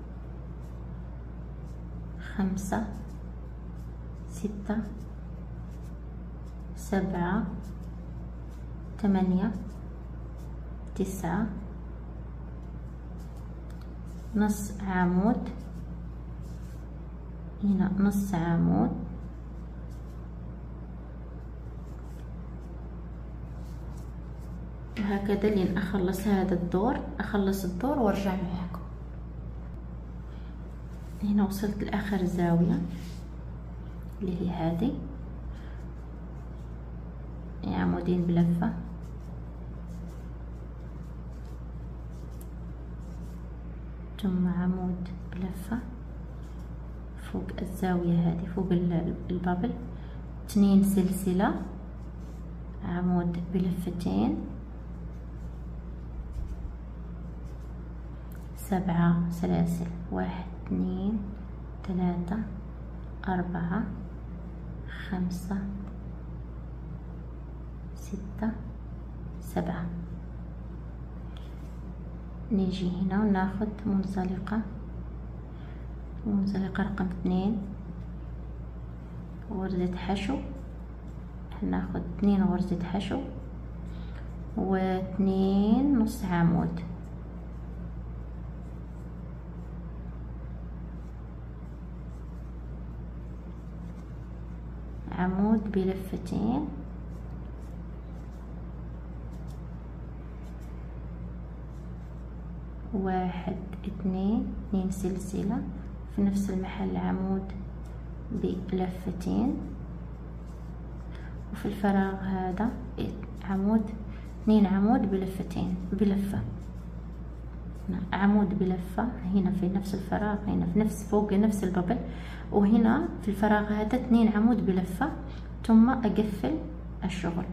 خمسة، ستة، سبعة، ثمانية، تسعة، نص عمود، هنا نص عمود، وهكذا لين أخلص هذا الدور. أخلص الدور وارجع معاكم. هنا وصلت لآخر زاوية اللي هي هذه، عمودين بلفة، ثم عمود بلفة فوق الزاوية هذه، فوق البابل، اثنين سلسلة، عمود بلفتين، سبعة سلاسل، واحد، اثنين، ثلاثة، أربعة، خمسة، ستة، سبعة. نيجي هنا وناخد منزلقة، منزلقة رقم اثنين، غرزة حشو، هناخد اثنين غرزة حشو واثنين نص عمود، عمود بلفتين، واحد، اثنين، اثنين سلسلة في نفس المحل، عمود بلفتين، وفي الفراغ هذا عمود، اثنين عمود بلفتين، بلفة، عمود بلفة هنا في نفس الفراغ، هنا في نفس فوق نفس البابل، وهنا في الفراغ هذا اثنين عمود بلفة، ثم أقفل الشغل.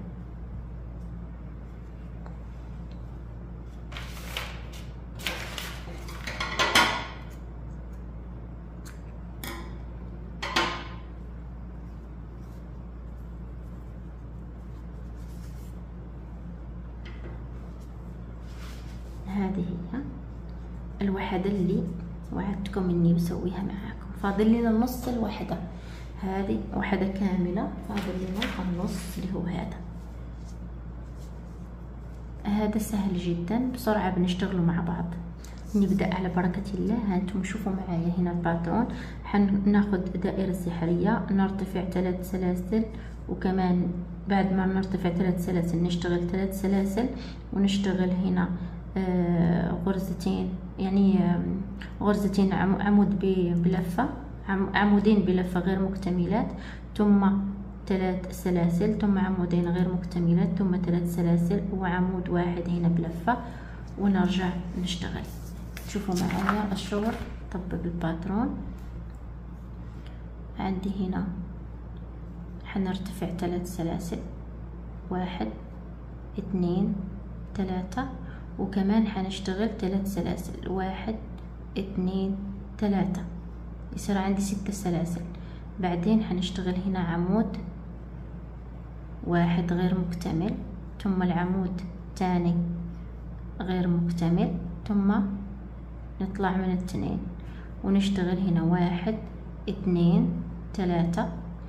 هذه هي الوحدة اللي وعدتكم اني بسويها معاكم. فاضل لنا نص الوحدة، هذه وحدة كاملة، فاضل لنا النص اللي هو هذا. هذا سهل جدا، بسرعة بنشتغلوا مع بعض. نبدأ على بركة الله. هانتم شوفوا معايا هنا الباترون، حناخد دائرة سحرية، نرتفع ثلاث سلاسل، وكمان بعد ما نرتفع ثلاث سلاسل نشتغل ثلاث سلاسل، ونشتغل هنا آه غرزتين، يعني آه غرزتين عمود بلفة، عمودين بلفة غير مكتملات، ثم ثلاث سلاسل، ثم عمودين غير مكتملات، ثم ثلاث سلاسل وعمود واحد هنا بلفة، ونرجع نشتغل. شوفوا معايا الشغل. طبق الباترون. عندي هنا حنرتفع ثلاث سلاسل، واحد، اثنين، ثلاثة، وكمان حنشتغل ثلاث سلاسل، واحد، اثنين، ثلاثة، يصير عندي ستة سلاسل. بعدين حنشتغل هنا عمود واحد غير مكتمل، ثم العمود الثاني غير مكتمل، ثم نطلع من الاثنين ونشتغل هنا واحد، اثنين، ثلاثة،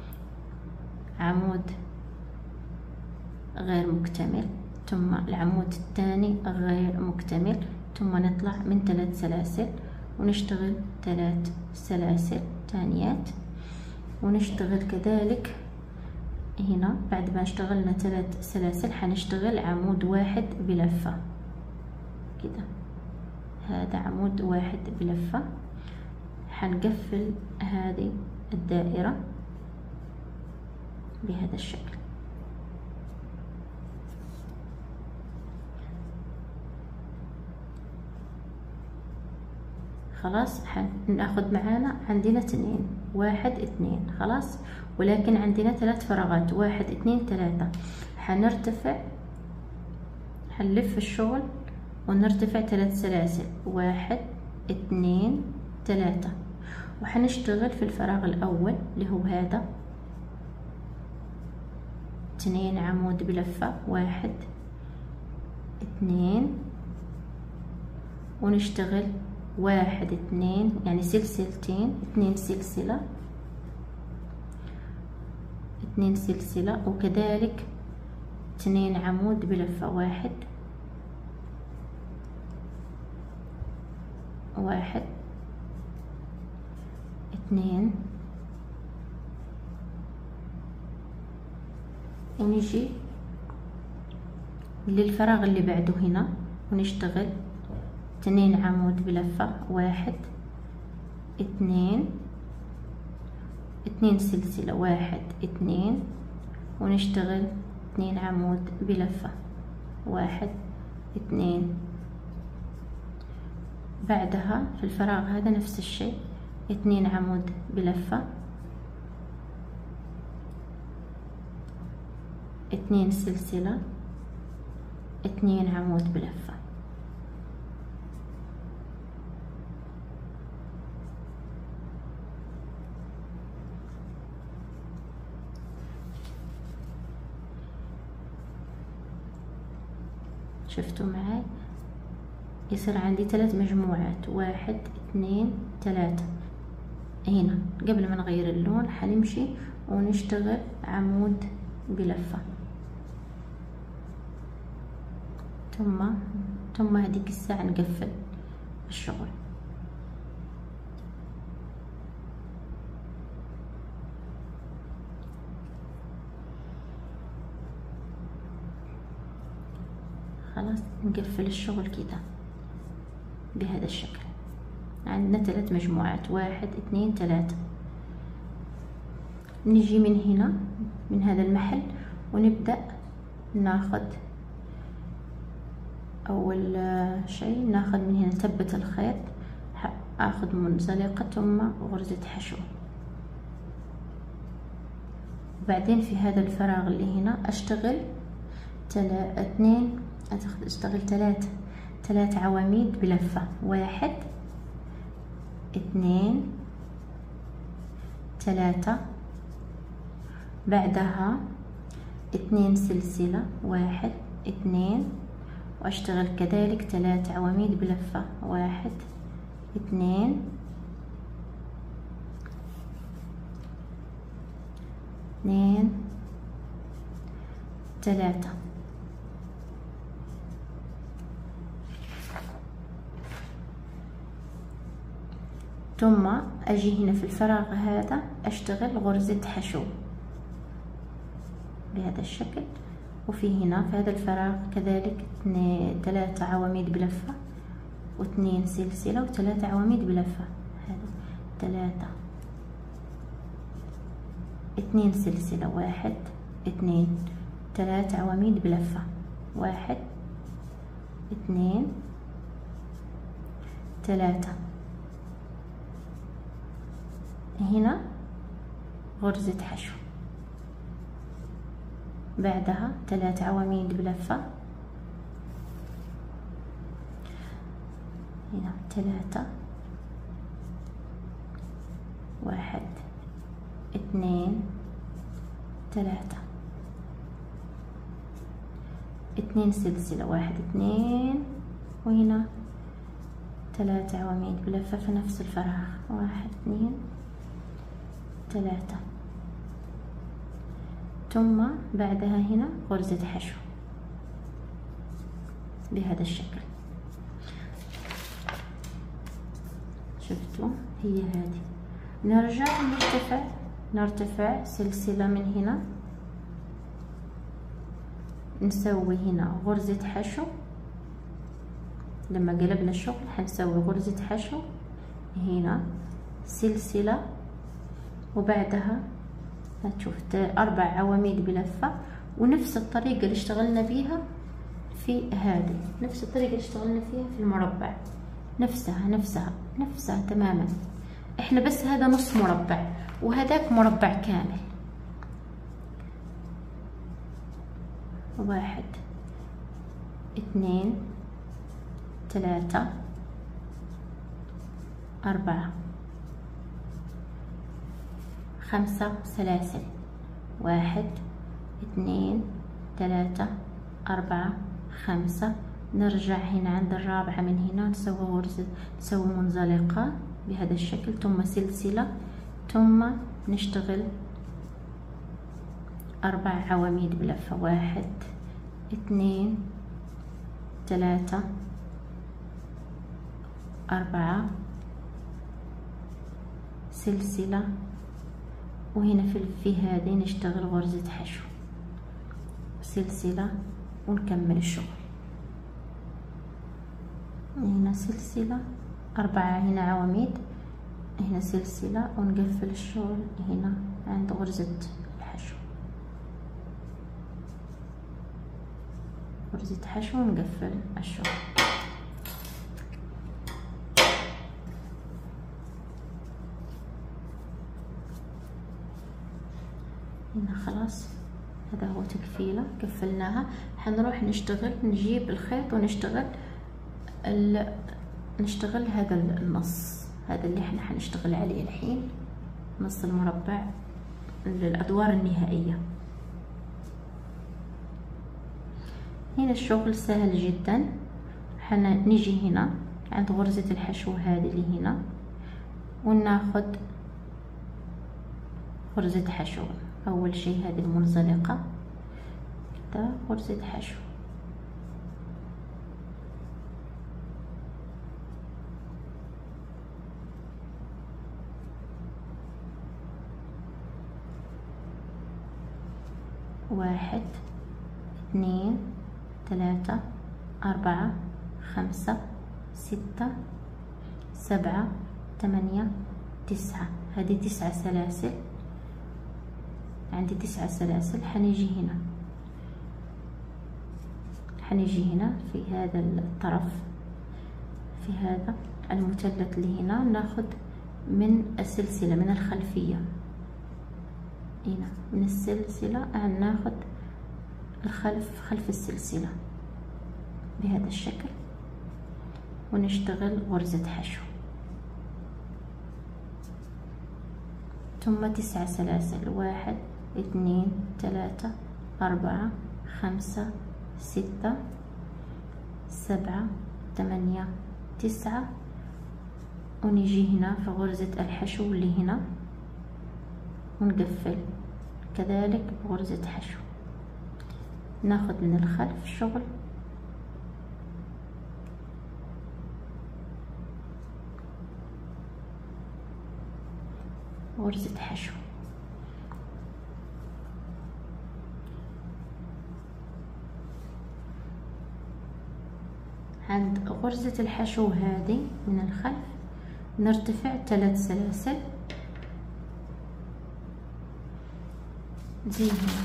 عمود غير مكتمل، ثم العمود الثاني غير مكتمل، ثم نطلع من ثلاث سلاسل ونشتغل ثلاث سلاسل ثانيات، ونشتغل كذلك هنا. بعد ما اشتغلنا ثلاث سلاسل حنشتغل عمود واحد بلفة كده، هذا عمود واحد بلفة. حنقفل هذه الدائرة بهذا الشكل. خلاص حناخد معانا عندنا اثنين، واحد، اثنين، خلاص، ولكن عندنا ثلاث فراغات، واحد، اثنين، ثلاثة. حنرتفع، حنلف الشغل ونرتفع ثلاث سلاسل، واحد، اثنين، ثلاثة. وحنشتغل في الفراغ الأول اللي هو هذا اثنين عمود بلفة، واحد اثنين، ونشتغل واحد اثنين يعني سلسلتين، اثنين سلسلة، اثنين سلسلة، وكذلك اثنين عمود بلفة، واحد واحد اثنين، ونجي للفراغ اللي بعده هنا ونشتغل اثنين عمود بلفة، واحد اثنين، اثنين سلسلة، واحد اثنين، ونشتغل اثنين عمود بلفة، واحد اثنين. بعدها في الفراغ هذا نفس الشيء، اثنين عمود بلفة، اثنين سلسلة، اثنين عمود بلفة. شفتوا معي؟ يصير عندي ثلاث مجموعات، واحد اثنين ثلاثة. هنا قبل ما نغير اللون حنمشي ونشتغل عمود بلفة، ثم ثم هذيك الساعة نقفل الشغل. خلاص نقفل الشغل كده بهذا الشكل. عندنا ثلاث مجموعات، واحد اثنين ثلاثة. نجي من هنا من هذا المحل ونبدأ ناخذ اول شيء، ناخذ من هنا ثبت الخيط، اخذ منزلقة ثم غرزة حشو. وبعدين في هذا الفراغ اللي هنا اشتغل تلا اثنين اشتغل ثلاثة ثلاث عواميد بلفة، واحد اثنين ثلاثة. بعدها اثنين سلسلة، واحد اثنين، واشتغل كذلك ثلاث عواميد بلفة، واحد اثنين اثنين ثلاثة. ثم اجي هنا في الفراغ هذا اشتغل غرزة حشو بهذا الشكل. وفي هنا في هذا الفراغ كذلك اثنين ثلاثة عواميد بلفة واثنين سلسلة وثلاثة عواميد بلفة، هذا ثلاثة اثنين سلسلة، واحد اثنين، ثلاث عواميد بلفة، واحد اثنين ثلاثة. هنا غرزة حشو، بعدها ثلاث عواميد بلفة، هنا ثلاثة، واحد اثنين ثلاثة، اثنين سلسلة، واحد اثنين، وهنا ثلاث عواميد بلفة في نفس الفراغ، واحد اثنين ثلاثة. ثم بعدها هنا غرزة حشو بهذا الشكل. شفتوا هي هذه. نرجع نرتفع نرتفع سلسلة من هنا، نسوي هنا غرزة حشو. لما قلبنا الشغل حنسوي غرزة حشو هنا، سلسلة، وبعدها هتشوف أربع عواميد بلفة، ونفس الطريقة اللي اشتغلنا بيها في هذه، نفس الطريقة اللي اشتغلنا فيها في المربع، نفسها نفسها نفسها تماما. احنا بس هذا نص مربع وهذاك مربع كامل. واحد اثنين ثلاثة أربعة، خمسة سلاسل، واحد اثنين ثلاثة أربعة خمسة. نرجع هنا عند الرابعة، من هنا نسوي غرزة، نسوي منزلقة بهذا الشكل، ثم سلسلة، ثم نشتغل أربع عواميد بلفة، واحد اثنين ثلاثة أربعة، سلسلة، وهنا في في هذه نشتغل غرزة حشو، سلسلة، ونكمل الشغل. هنا سلسلة، أربعة هنا عواميد، هنا سلسلة، ونقفل الشغل هنا عند غرزة الحشو، غرزة حشو، ونقفل الشغل. هنا خلاص، هذا هو تكفيلة، قفلناها. حنروح نشتغل، نجيب الخيط ونشتغل ال... نشتغل هذا النص، هذا اللي احنا حنشتغل عليه الحين، نص المربع للأدوار النهائية. هنا الشغل سهل جدا. حنيجي هنا عند غرزة الحشو هذه اللي هنا، وناخد غرزة حشو. أول شيء هذه المنزلقة كده، غرزة حشو، واحد اثنين ثلاثة أربعة خمسة ستة سبعة ثمانية تسعة. هذه تسعة سلاسل، عندي تسعة سلاسل. حنيجي هنا، حنيجي هنا في هذا الطرف، في هذا المثلث اللي هنا، ناخد من السلسلة من الخلفية، هنا من السلسلة ناخد الخلف، خلف السلسلة بهذا الشكل، ونشتغل غرزة حشو، ثم تسعة سلاسل، واحد اثنين ثلاثة أربعة خمسة ستة سبعة ثمانية تسعة. ونيجي هنا في غرزة الحشو اللي هنا، ونقفل كذلك بغرزة حشو، ناخد من الخلف شغل، غرزة حشو. عند غرزة الحشو هذه من الخلف نرتفع ثلاث سلاسل زي هنا،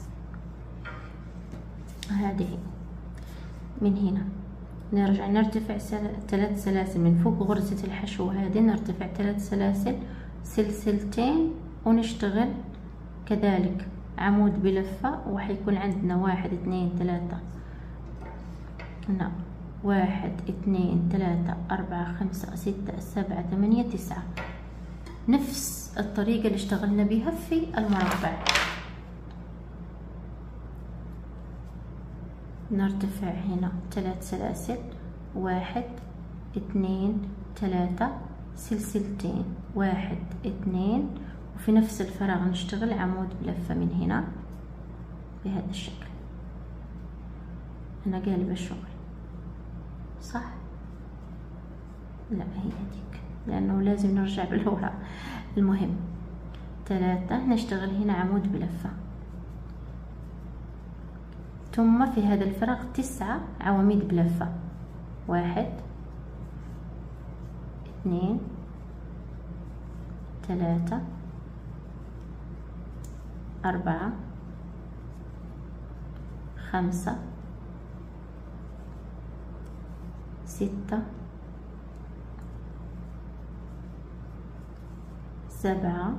هذه من هنا نرجع نرتفع ثلاث سلاسل من فوق غرزة الحشو هذه، نرتفع ثلاث سلاسل، سلسلتين، ونشتغل كذلك عمود بلفة، وحيكون عندنا واحد اثنين ثلاثة، هنا واحد اثنين ثلاثة أربعة خمسة ستة سبعة ثمانية تسعة، نفس الطريقة اللي اشتغلنا بها في المربع. نرتفع هنا ثلاث سلاسل، واحد اثنين ثلاثة، سلسلتين، واحد اثنين، وفي نفس الفراغ نشتغل عمود بلفة من هنا بهذا الشكل. أنا قالبة الشغل صح؟ لا هي هذيك، لأنه لازم نرجع بالورا. المهم ثلاثة، نشتغل هنا عمود بلفة، ثم في هذا الفراغ تسعة عواميد بلفة، واحد اثنين ثلاثة أربعة خمسة ستة سبعة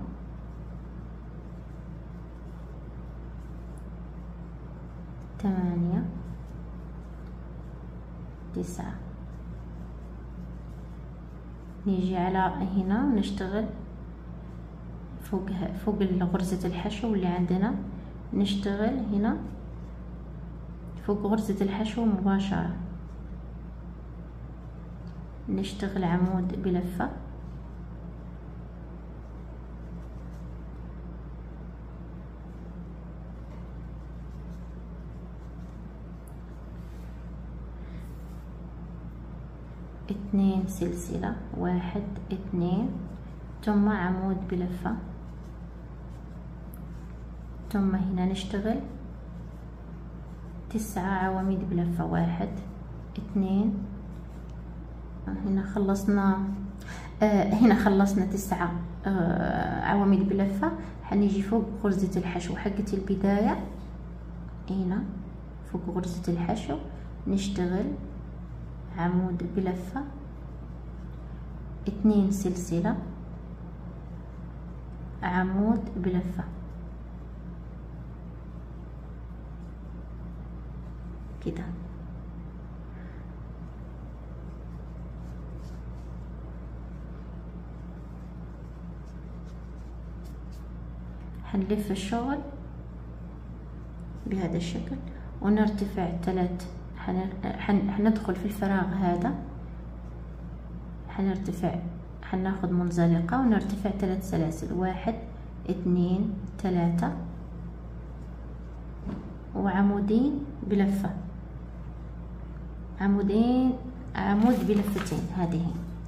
ثمانية تسعة. نيجي على هنا ونشتغل فوق فوق غرزة الحشو اللي عندنا، نشتغل هنا فوق غرزة الحشو مباشرة، نشتغل عمود بلفة، اثنين سلسلة، واحد اثنين، ثم عمود بلفة، ثم هنا نشتغل تسعة عواميد بلفة، واحد اثنين، هنا خلصنا آه هنا خلصنا تسعة آه عواميد بلفة. حنيجي فوق غرزة الحشو حقة البداية، هنا فوق غرزة الحشو نشتغل عمود بلفة، اثنين سلسلة، عمود بلفة كده. حنلف الشغل بهذا الشكل ونرتفع ثلاث، حندخل في الفراغ هذا، حنرتفع، حناخد منزلقة ونرتفع ثلاث سلاسل، واحد اثنين ثلاثة، وعمودين بلفة، عمودين عمود بلفتين، هذه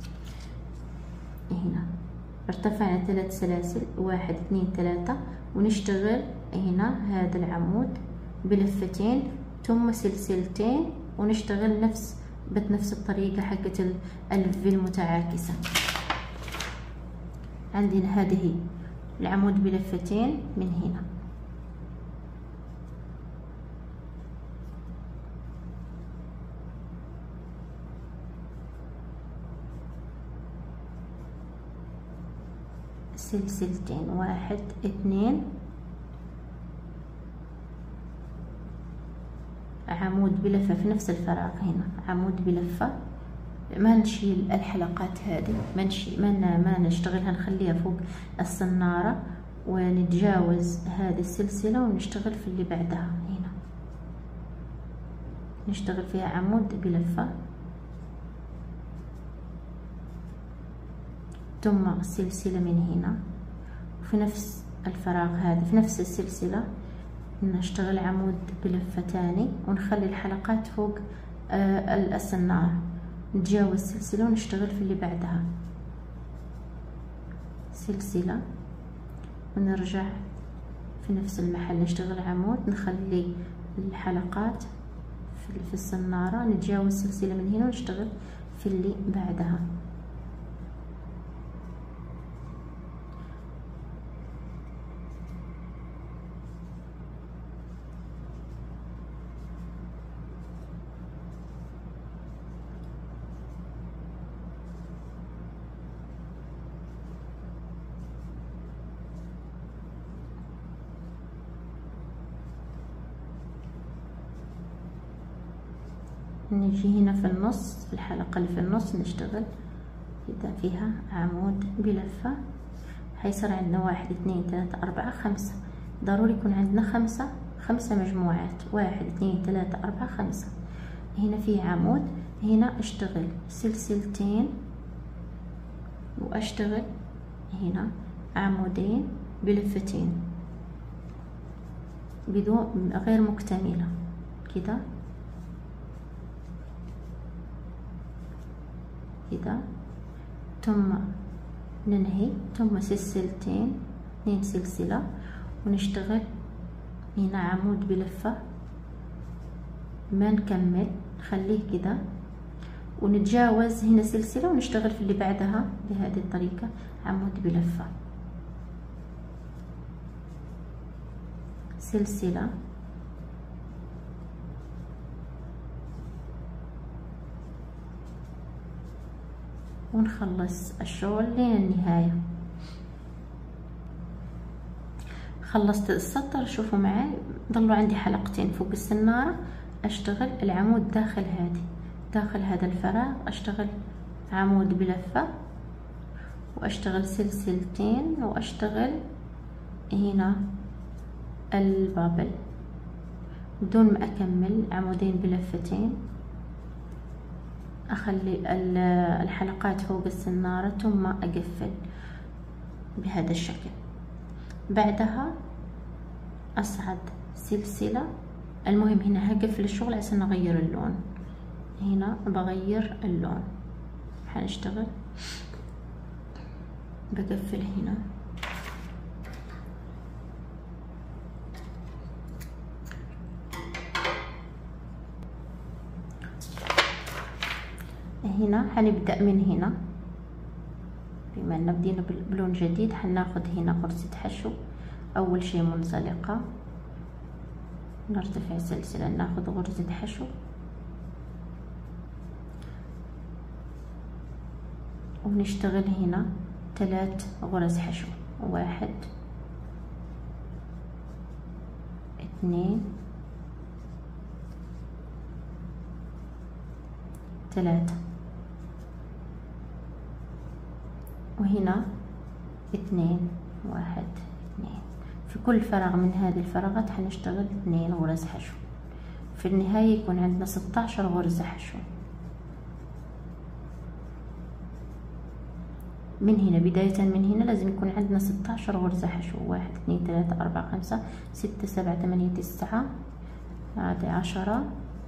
هنا ارتفعنا ثلاث سلاسل، واحد اثنين ثلاثة، ونشتغل هنا هذا العمود بلفتين ثم سلسلتين، ونشتغل نفس بنفس الطريقة حقة الف المتعاكسة. عندنا هذه العمود بلفتين من هنا، سلسلتين، واحد اثنين، عمود بلفة في نفس الفراغ، هنا عمود بلفة، ما نشيل الحلقات هذه، ما نشيل ما ما نشتغلها، نخليها فوق الصنارة ونتجاوز هذه السلسلة ونشتغل في اللي بعدها، هنا نشتغل فيها عمود بلفة ثم سلسلة من هنا، وفي نفس الفراغ هذا في نفس السلسلة نشتغل عمود بلفة تاني ونخلي الحلقات فوق آه السنارة، نتجاوز سلسلة ونشتغل في اللي بعدها سلسلة، ونرجع في نفس المحل نشتغل عمود، نخلي الحلقات في السنارة، نتجاوز سلسلة من هنا ونشتغل في اللي بعدها. نجي هنا في النص، في الحلقة اللي في النص نشتغل إذا فيها عمود بلفة، حيصير عندنا واحد اثنين ثلاثة أربعة خمسة، ضروري يكون عندنا خمسة خمسة مجموعات، واحد اثنين ثلاثة أربعة خمسة. هنا في عمود، هنا اشتغل سلسلتين واشتغل هنا عمودين بلفتين بدون غير مكتملة كده كده، ثم ننهي، ثم سلسلتين، اثنين سلسلة، ونشتغل هنا عمود بلفة، ما نكمل نخليه كده، ونتجاوز هنا سلسلة ونشتغل في اللي بعدها بهذه الطريقة عمود بلفة، سلسلة، ونخلص الشغل لين النهاية. خلصت السطر، شوفوا معي ضلوا عندي حلقتين فوق السنارة، اشتغل العمود داخل هذه داخل هذا الفراغ، اشتغل عمود بلفة واشتغل سلسلتين واشتغل هنا البابل بدون ما اكمل عمودين بلفتين. اخلي الحلقات فوق السنارة ثم اقفل بهذا الشكل. بعدها اصعد سلسلة. المهم هنا هقفل الشغل عشان اغير اللون. هنا بغير اللون، حنشتغل بقفل هنا هنا حنبدأ من هنا. بما ان بدينا بلون جديد حناخد هنا غرزة حشو. اول شي منزلقة، نرتفع سلسلة، ناخد غرزة حشو ونشتغل هنا ثلاث غرز حشو. واحد اثنين ثلاثة، وهنا اثنين. واحد اثنين. في كل فراغ من هذه الفراغات حنشتغل اثنين غرز حشو. في النهاية يكون عندنا ستة عشر غرزة حشو. من هنا بداية من هنا لازم يكون عندنا ستة عشر غرزة حشو. واحد اثنين ثلاثة أربعة خمسة ستة سبعة ثمانية تسعة هذه عشرة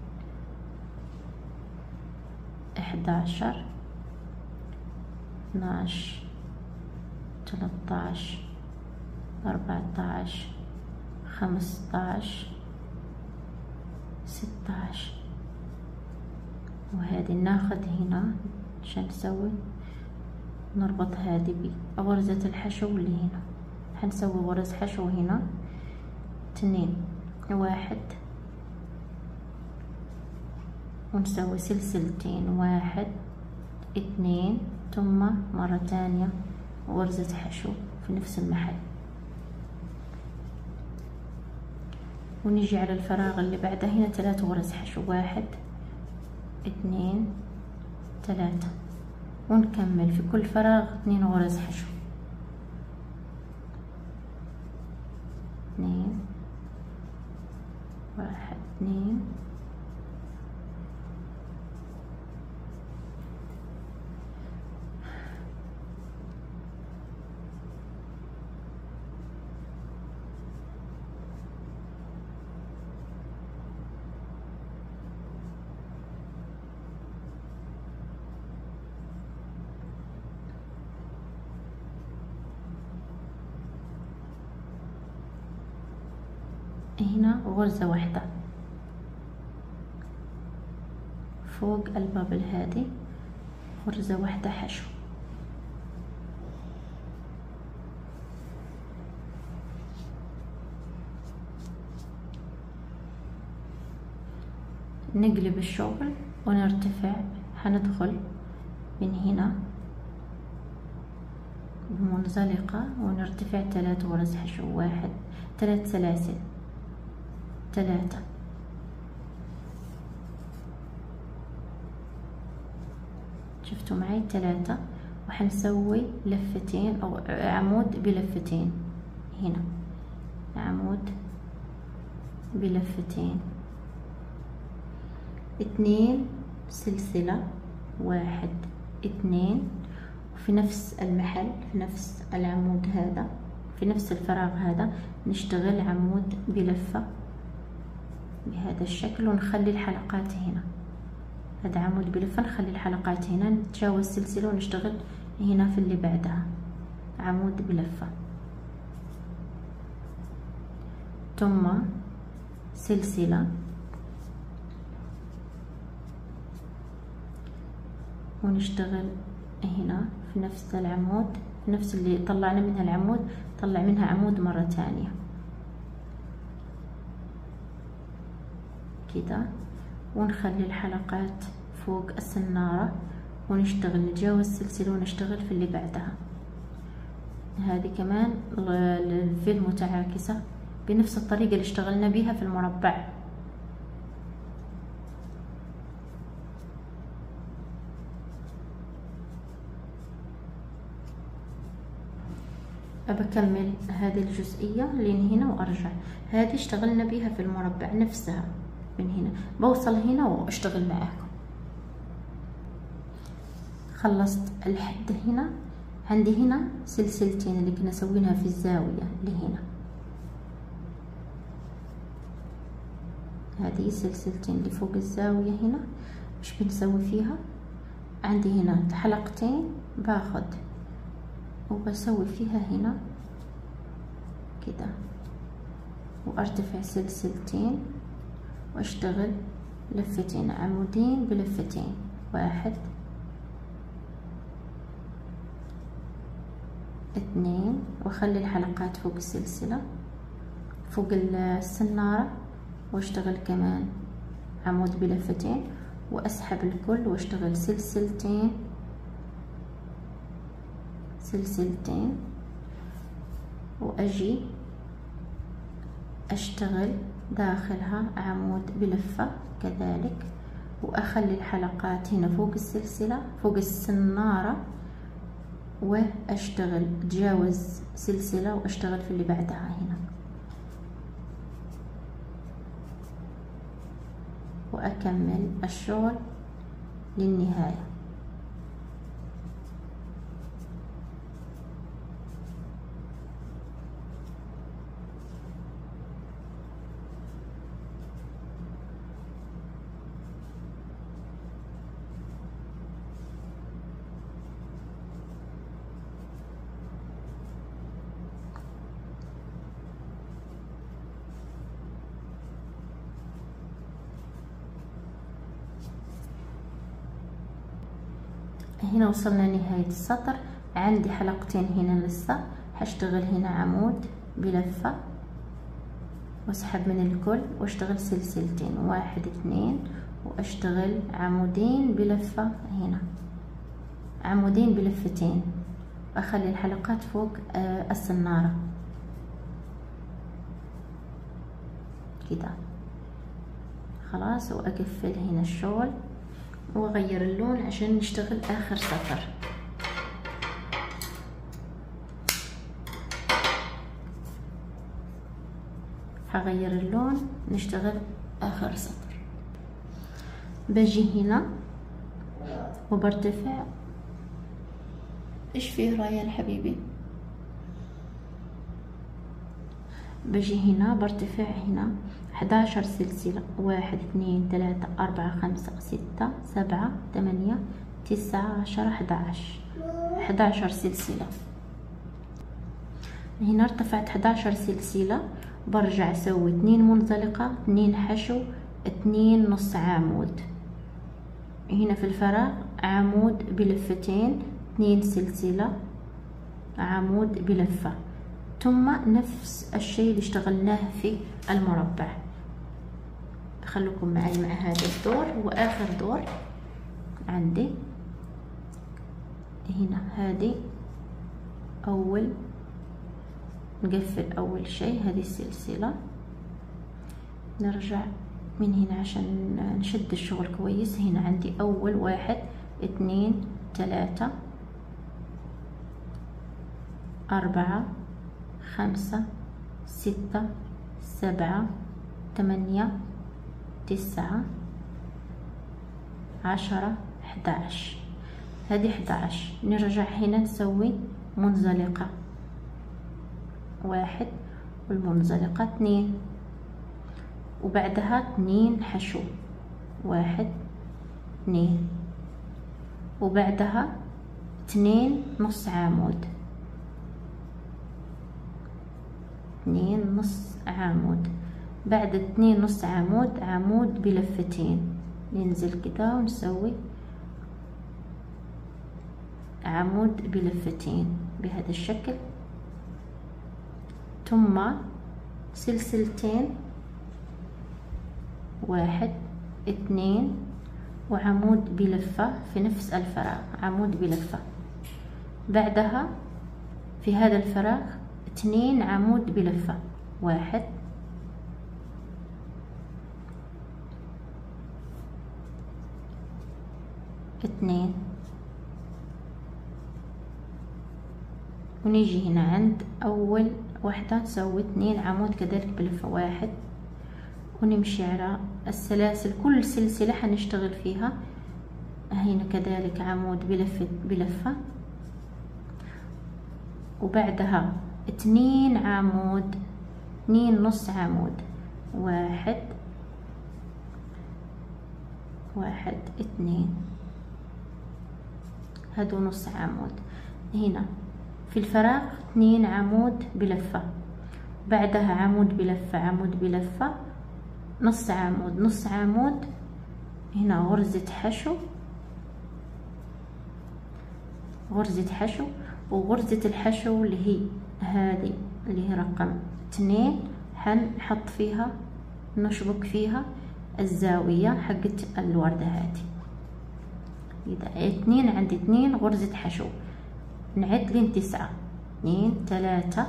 إحدى عشر اثناش ثلاثة أربعة عشر خمسة عشر ستة عشر. وهذه ناخذ هنا عشان نسوي نربط هذه بغرزة الحشو اللي هنا. حنسوي غرز حشو هنا اثنين. واحد ونسوي سلسلتين. واحد اثنين ثم مرة ثانية غرزة حشو في نفس المحل. ونجي على الفراغ اللي بعده هنا ثلاث غرز حشو. واحد اثنين ثلاثة، ونكمل في كل فراغ اثنين غرز حشو. اثنين واحد اثنين هنا غرزة واحدة فوق البابل، هذه غرزة واحدة حشو. نقلب الشغل ونرتفع. حندخل من هنا بمنزلقة ونرتفع ثلاث غرز حشو. واحد ثلاث سلاسل ثلاثة، شفتوا معي ثلاثة. وحنسوي لفتين او عمود بلفتين. هنا عمود بلفتين. اثنين سلسلة. واحد اثنين، وفي نفس المحل في نفس العمود هذا في نفس الفراغ هذا نشتغل عمود بلفة بهذا الشكل، ونخلي الحلقات هنا. هذا عمود بلفة، نخلي الحلقات هنا، نتجاوز سلسلة ونشتغل هنا في اللي بعدها عمود بلفة، ثم سلسلة ونشتغل هنا في نفس العمود في نفس اللي طلعنا منها العمود، طلع منها عمود مرة ثانية كده، ونخلي الحلقات فوق السنارة ونشتغل نتجاوز سلسلة ونشتغل في اللي بعدها. هذه كمان في المتعاكسة بنفس الطريقة اللي اشتغلنا بيها في المربع. بكمل هذه الجزئية لين هنا وارجع. هذه اشتغلنا بها في المربع نفسها، من هنا بوصل هنا واشتغل معاكم. خلصت لحد هنا. عندي هنا سلسلتين اللي كنا سوينها في الزاوية اللي هنا، هذه سلسلتين اللي فوق الزاوية هنا. مش بنسوي فيها؟ عندي هنا حلقتين باخد وبسوي فيها هنا كده، وارتفع سلسلتين واشتغل لفتين، عمودين بلفتين، واحد اثنين، واخلي الحلقات فوق السلسلة فوق السنارة، واشتغل كمان عمود بلفتين، واسحب الكل واشتغل سلسلتين سلسلتين، واجي اشتغل داخلها عمود بلفة كذلك، واخلي الحلقات هنا فوق السلسلة فوق السنارة، واشتغل اتجاوز سلسلة واشتغل في اللي بعدها هنا، واكمل الشغل للنهاية. هنا وصلنا لنهاية السطر. عندي حلقتين هنا لسه، هشتغل هنا عمود بلفة واسحب من الكل واشتغل سلسلتين، واحد اثنين، واشتغل عمودين بلفة هنا، عمودين بلفتين، اخلي الحلقات فوق السنارة كده خلاص، واقفل هنا الشغل واغير اللون عشان نشتغل اخر سطر. هغير اللون نشتغل اخر سطر. بجي هنا وبرتفع. ايش فيه ريان حبيبي؟ بجي هنا برتفع هنا حداشر سلسلة، واحد اثنين ثلاثة أربعة خمسة ستة سبعة ثمانية تسعة عشرة حداعش، حداشر سلسلة. هنا ارتفعت حداشر سلسلة، برجع اسوي اثنين منزلقة، اثنين حشو، اثنين نص عمود. هنا في الفراغ عمود بلفتين، اثنين سلسلة، عمود بلفة، ثم نفس الشيء اللي اشتغلناه في المربع. خلوكم معي مع هذا الدور. واخر دور عندي هنا، هذه اول نقفل اول شيء هذه السلسلة، نرجع من هنا عشان نشد الشغل كويس. هنا عندي اول واحد اثنين ثلاثة أربعة خمسة ستة سبعة ثمانية تسعة عشرة حداعش، هذه حداعش. نرجع هنا نسوي منزلقة واحد، والمنزلقة اثنين، وبعدها اثنين حشو، واحد اثنين، وبعدها اثنين نص عمود، اثنين نص عمود. بعد اثنين نص عمود عمود بلفتين، ننزل كده ونسوي عمود بلفتين بهذا الشكل، ثم سلسلتين، واحد اثنين، وعمود بلفة في نفس الفراغ، عمود بلفة. بعدها في هذا الفراغ اثنين عمود بلفة، واحد اثنين ونيجي هنا عند اول واحدة نسوي اتنين عمود كذلك بلفة واحد، ونمشي على السلاسل كل سلسلة حنشتغل فيها هنا كذلك عمود بلفة بلفة، وبعدها اتنين عمود اتنين نص عمود، واحد واحد اتنين، هادو نص عمود. هنا في الفراغ اتنين عمود بلفة، بعدها عمود بلفة عمود بلفة، نص عمود نص عمود، هنا غرزة حشو غرزة حشو، وغرزة الحشو اللي هي هذه اللي هي رقم اثنين حنحط فيها نشبك فيها الزاوية حقت الوردة هذه. إذا اثنين عند اثنين غرزة حشو، نعد لين تسعة، اثنين ثلاثة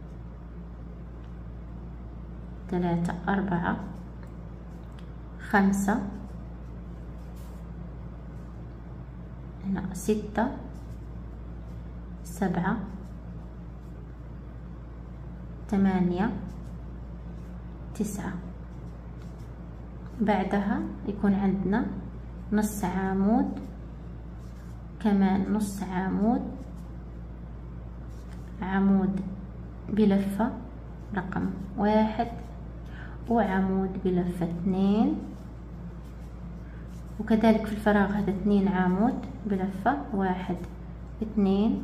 ثلاثة أربعة خمسة، هنا ستة سبعة ثمانية تسعة. بعدها يكون عندنا نص عمود، كمان نص عمود، عمود بلفة رقم واحد، وعمود بلفة اثنين، وكذلك في الفراغ هذا اثنين عمود بلفة واحد اثنين،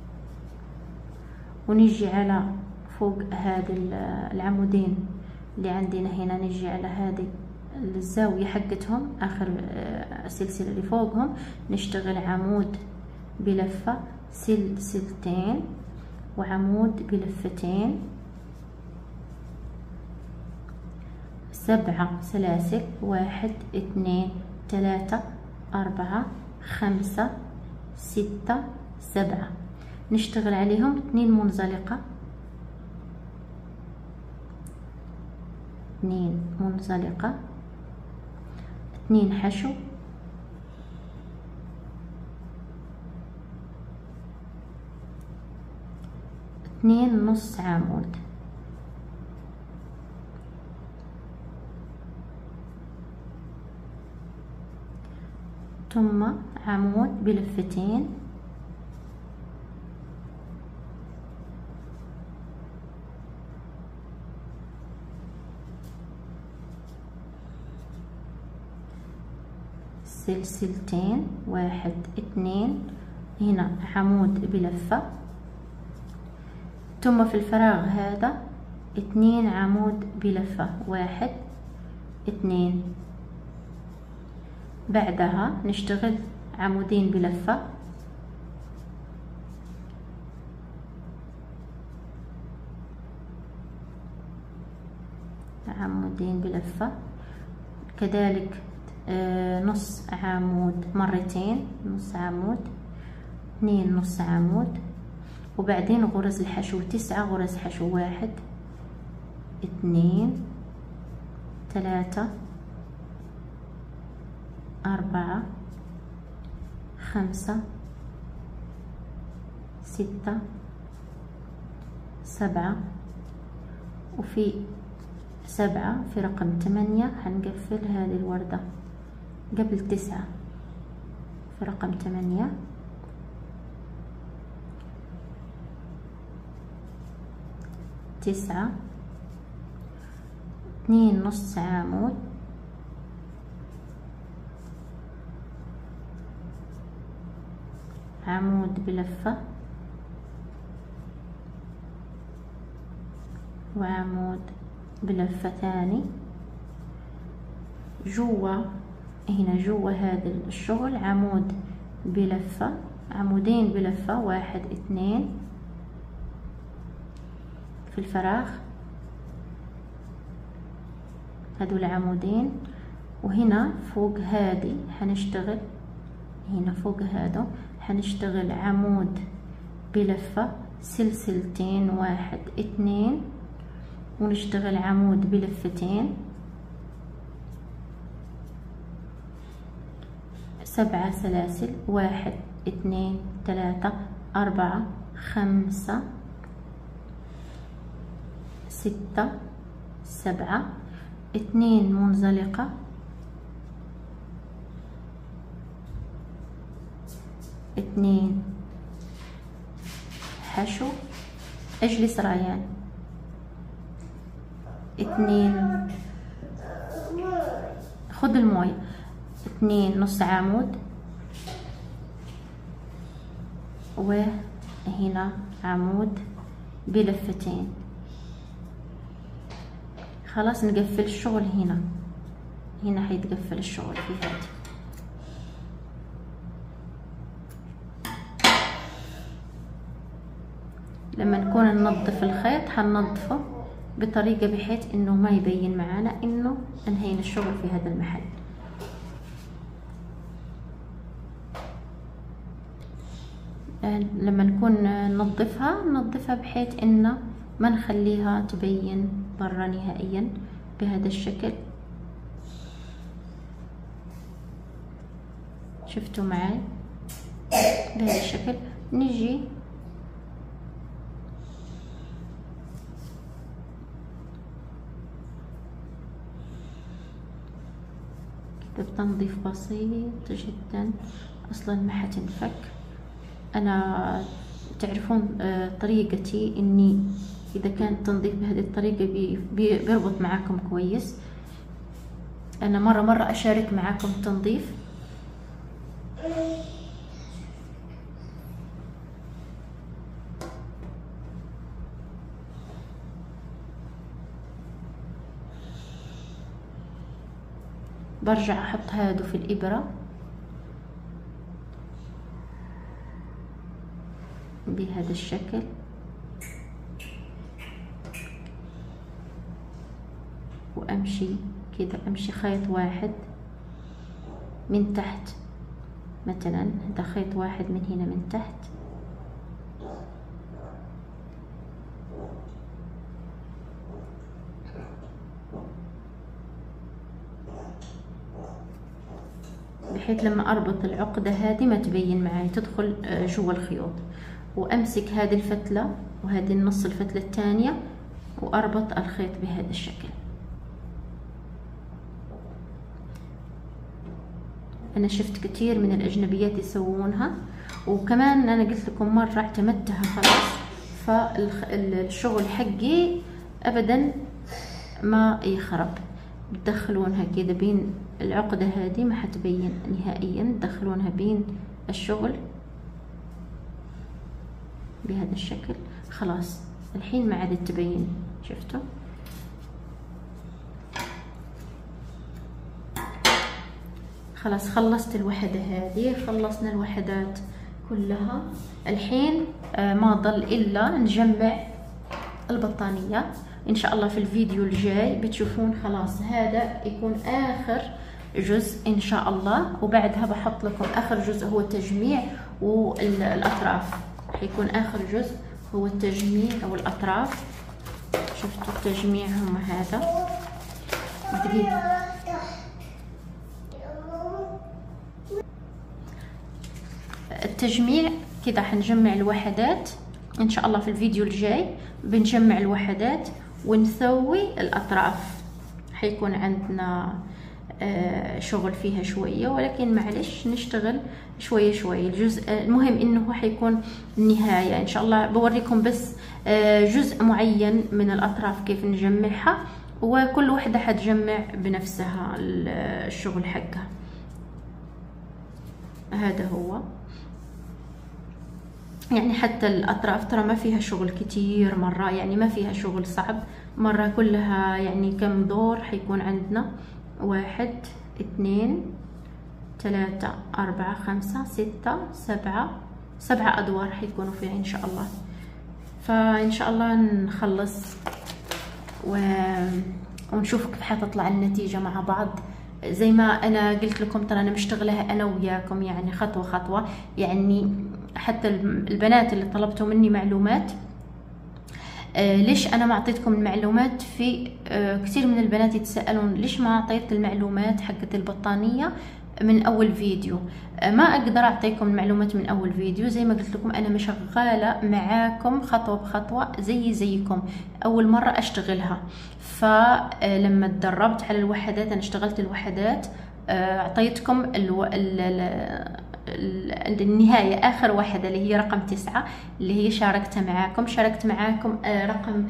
ونجي على فوق هذه العمودين اللي عندنا هنا، نجي على هذه الزاوية حقتهم آخر السلسلة اللي فوقهم، نشتغل عمود بلفة سلسلتين وعمود بلفتين، سبعة سلاسل، واحد اثنين ثلاثة أربعة خمسة ستة سبعة، نشتغل عليهم اثنين منزلقة اثنين منزلقة، اثنين حشو، اثنين نص عمود، ثم عمود بلفتين، سلسلتين، واحد اثنين، هنا عمود بلفة، ثم في الفراغ هذا اثنين عمود بلفة واحد اثنين، بعدها نشتغل عمودين بلفة، عمودين بلفة، كذلك آه نص عمود مرتين، نص عمود اثنين نص عمود، وبعدين غرز الحشو تسعة غرز حشو، واحد اثنين ثلاثة أربعة خمسة ستة سبعة، وفي سبعة في رقم ثمانية هنقفل هذه الوردة قبل تسعة، في رقم ثمانية تسعة، اثنين نص عمود، عمود بلفة وعمود بلفة ثاني، جوا هنا جوا هذا الشغل عمود بلفة، عمودين بلفة، واحد اثنين في الفراغ هذول عمودين، وهنا فوق هذه حنشتغل، هنا فوق هذا حنشتغل عمود بلفة سلسلتين، واحد اثنين، ونشتغل عمود بلفتين، سبعة سلاسل، واحد اثنين ثلاثة أربعة خمسة، ستة، سبعة، اتنين منزلقة، اتنين حشو، اجلس ريان، اتنين خد الموية، اتنين نص عمود، وهنا عمود بلفتين. خلاص نقفل الشغل هنا، هنا حيتقفل الشغل في هذه. لما نكون ننظف الخيط حننظفه بطريقة بحيث انه ما يبين معانا انه انهينا الشغل في هذا المحل. لما نكون ننظفها ننظفها بحيث انه ما نخليها تبين برا نهائيا بهذا الشكل. شفتوا معي بهذا الشكل. نجي بتنظيف بسيط جدا، اصلا ما حتنفك. انا تعرفون طريقتي اني اذا كان التنظيف بهذه الطريقة بي بيربط معاكم كويس. انا مرة مرة اشارك معاكم التنظيف. برجع احط هادو في الابرة بهذا الشكل، وامشي كده، امشي خيط واحد من تحت، مثلا هذا خيط واحد من هنا من تحت، بحيث لما اربط العقدة هذه ما تبين معي، تدخل جوا الخيوط. وامسك هذه الفتلة وهذه النص الفتلة الثانية واربط الخيط بهذا الشكل. انا شفت كثير من الاجنبيات يسوونها، وكمان انا قلت لكم مرة اعتمدتها خلاص، فالشغل حقي ابدا ما يخرب. تدخلونها كده بين العقدة هذه ما حتبين نهائيا، تدخلونها بين الشغل بهذا الشكل. خلاص الحين ما عادت تبين. شفتوا؟ خلاص خلصت الوحدة هذه، خلصنا الوحدات كلها. الحين ما ضل الا نجمع البطانية. ان شاء الله في الفيديو الجاي بتشوفون خلاص هذا يكون اخر جزء ان شاء الله، وبعدها بحط لكم اخر جزء هو التجميع والاطراف. حيكون اخر جزء هو التجميع والاطراف. شفتوا التجميع هم هذا. دقيقة. التجميع كده حنجمع الوحدات ان شاء الله في الفيديو الجاي. بنجمع الوحدات ونسوي الاطراف. حيكون عندنا آه شغل فيها شوية، ولكن معلش نشتغل شوية شوية. الجزء المهم انه حيكون النهاية ان شاء الله. بوريكم بس آه جزء معين من الاطراف كيف نجمعها، وكل وحدة حتجمع بنفسها الشغل حقها. هذا هو يعني حتى الأطراف ترى ما فيها شغل كتير مرة، يعني ما فيها شغل صعب مرة. كلها يعني كم دور حيكون عندنا؟ واحد، اثنين، ثلاثة، أربعة، خمسة، ستة، سبعة، سبعة أدوار حيكونوا فيها إن شاء الله. فإن شاء الله نخلص و... ونشوف كيف حتطلع النتيجة مع بعض. زي ما أنا قلت لكم ترى أنا مشتغلها أنا وياكم يعني خطوة خطوة. يعني حتى البنات اللي طلبتوا مني معلومات، آه ليش أنا ما أعطيتكم المعلومات؟ في آه كثير من البنات يتساءلون ليش ما أعطيت المعلومات حقت البطانية من اول فيديو. ما اقدر اعطيكم المعلومات من اول فيديو، زي ما قلت لكم انا مشغاله معاكم خطوه بخطوه زي زيكم، اول مره اشتغلها. فلما تدربت على الوحدات، انا اشتغلت الوحدات، اعطيتكم الو... ال... ال... النهايه اخر واحده اللي هي رقم تسعة، اللي هي شاركتها معاكم. شاركت معاكم رقم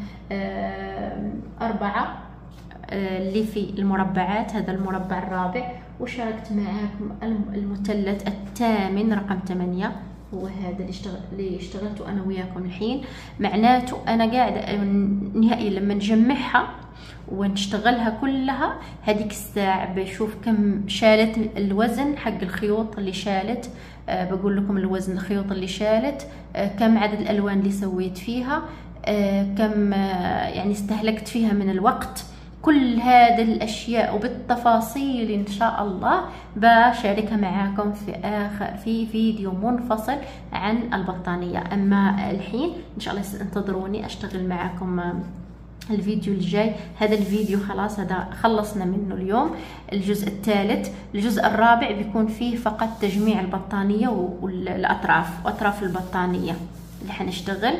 أربعة اللي في المربعات، هذا المربع الرابع. وشاركت معاكم المثلث الثامن رقم ثمانية، هو هذا اللي اشتغل اللي اشتغلته انا وياكم الحين. معناته انا قاعده نهائيا لما نجمعها ونشتغلها كلها هذيك الساعه بشوف كم شالت الوزن حق الخيوط اللي شالت. أه بقول لكم الوزن الخيوط اللي شالت، أه كم عدد الالوان اللي سويت فيها، أه كم أه يعني استهلكت فيها من الوقت. كل هذه الاشياء وبالتفاصيل ان شاء الله بشاركها معاكم في اخر في فيديو منفصل عن البطانيه. اما الحين ان شاء الله انتظروني اشتغل معاكم الفيديو الجاي. هذا الفيديو خلاص، هذا خلصنا منه اليوم الجزء الثالث. الجزء الرابع بيكون فيه فقط تجميع البطانيه والاطراف واطراف البطانيه اللي حنشتغل،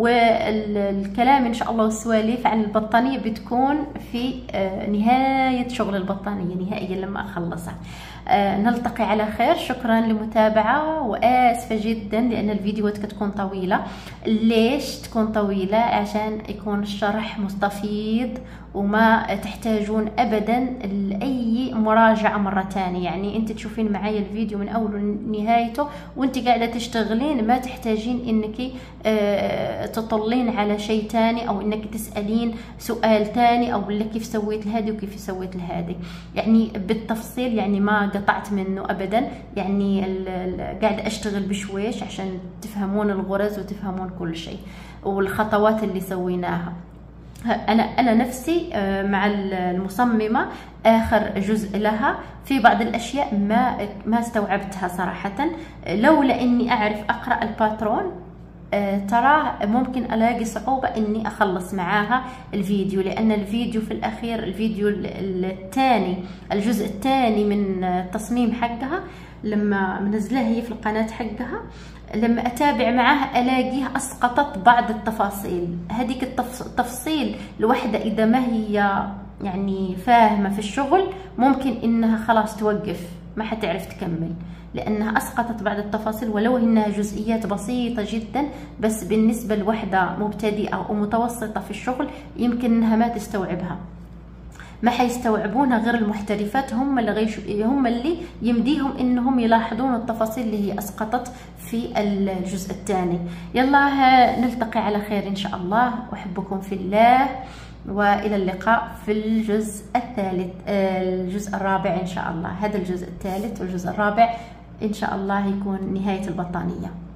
والكلام ان شاء الله والسواليف عن البطانيه بتكون في نهايه شغل البطانيه نهائيا لما اخلصها. نلتقي على خير. شكرا للمتابعه، واسفه جدا لان الفيديوهات كتكون طويله. ليش تكون طويله؟ عشان يكون الشرح مستفيض وما تحتاجون ابدا لاي مراجعه مره ثانيه. يعني انت تشوفين معايا الفيديو من اوله لنهايته وانت قاعده تشتغلين، ما تحتاجين انك تطلين على شيء ثاني او انك تسالين سؤال ثاني او كيف سويت لهذه وكيف سويت لهذه. يعني بالتفصيل، يعني ما قطعت منه ابدا. يعني قاعده اشتغل بشويش عشان تفهمون الغرز وتفهمون كل شيء والخطوات اللي سويناها. انا انا نفسي مع المصممه اخر جزء لها في بعض الاشياء ما ما استوعبتها صراحه، لولا اني اعرف اقرا الباترون ترى ممكن الاقي صعوبه اني اخلص معاها الفيديو، لان الفيديو في الاخير الفيديو الثاني الجزء الثاني من التصميم حقها لما منزلها هي في القناه حقها، لما اتابع معاها الاقيها اسقطت بعض التفاصيل. هذيك التفصيل الوحده اذا ما هي يعني فاهمه في الشغل ممكن انها خلاص توقف، ما حتعرف تكمل، لانها اسقطت بعض التفاصيل ولو انها جزئيات بسيطه جدا. بس بالنسبه لوحده مبتدئه ومتوسطه في الشغل يمكن انها ما تستوعبها، ما حيستوعبونها غير المحترفات، هم اللي غيش هم اللي يمديهم انهم يلاحظون التفاصيل اللي هي اسقطت في الجزء الثاني. يلا نلتقي على خير ان شاء الله، احبكم في الله، والى اللقاء في الجزء الثالث الجزء الرابع ان شاء الله. هذا الجزء الثالث والجزء الرابع ان شاء الله يكون نهاية البطانية.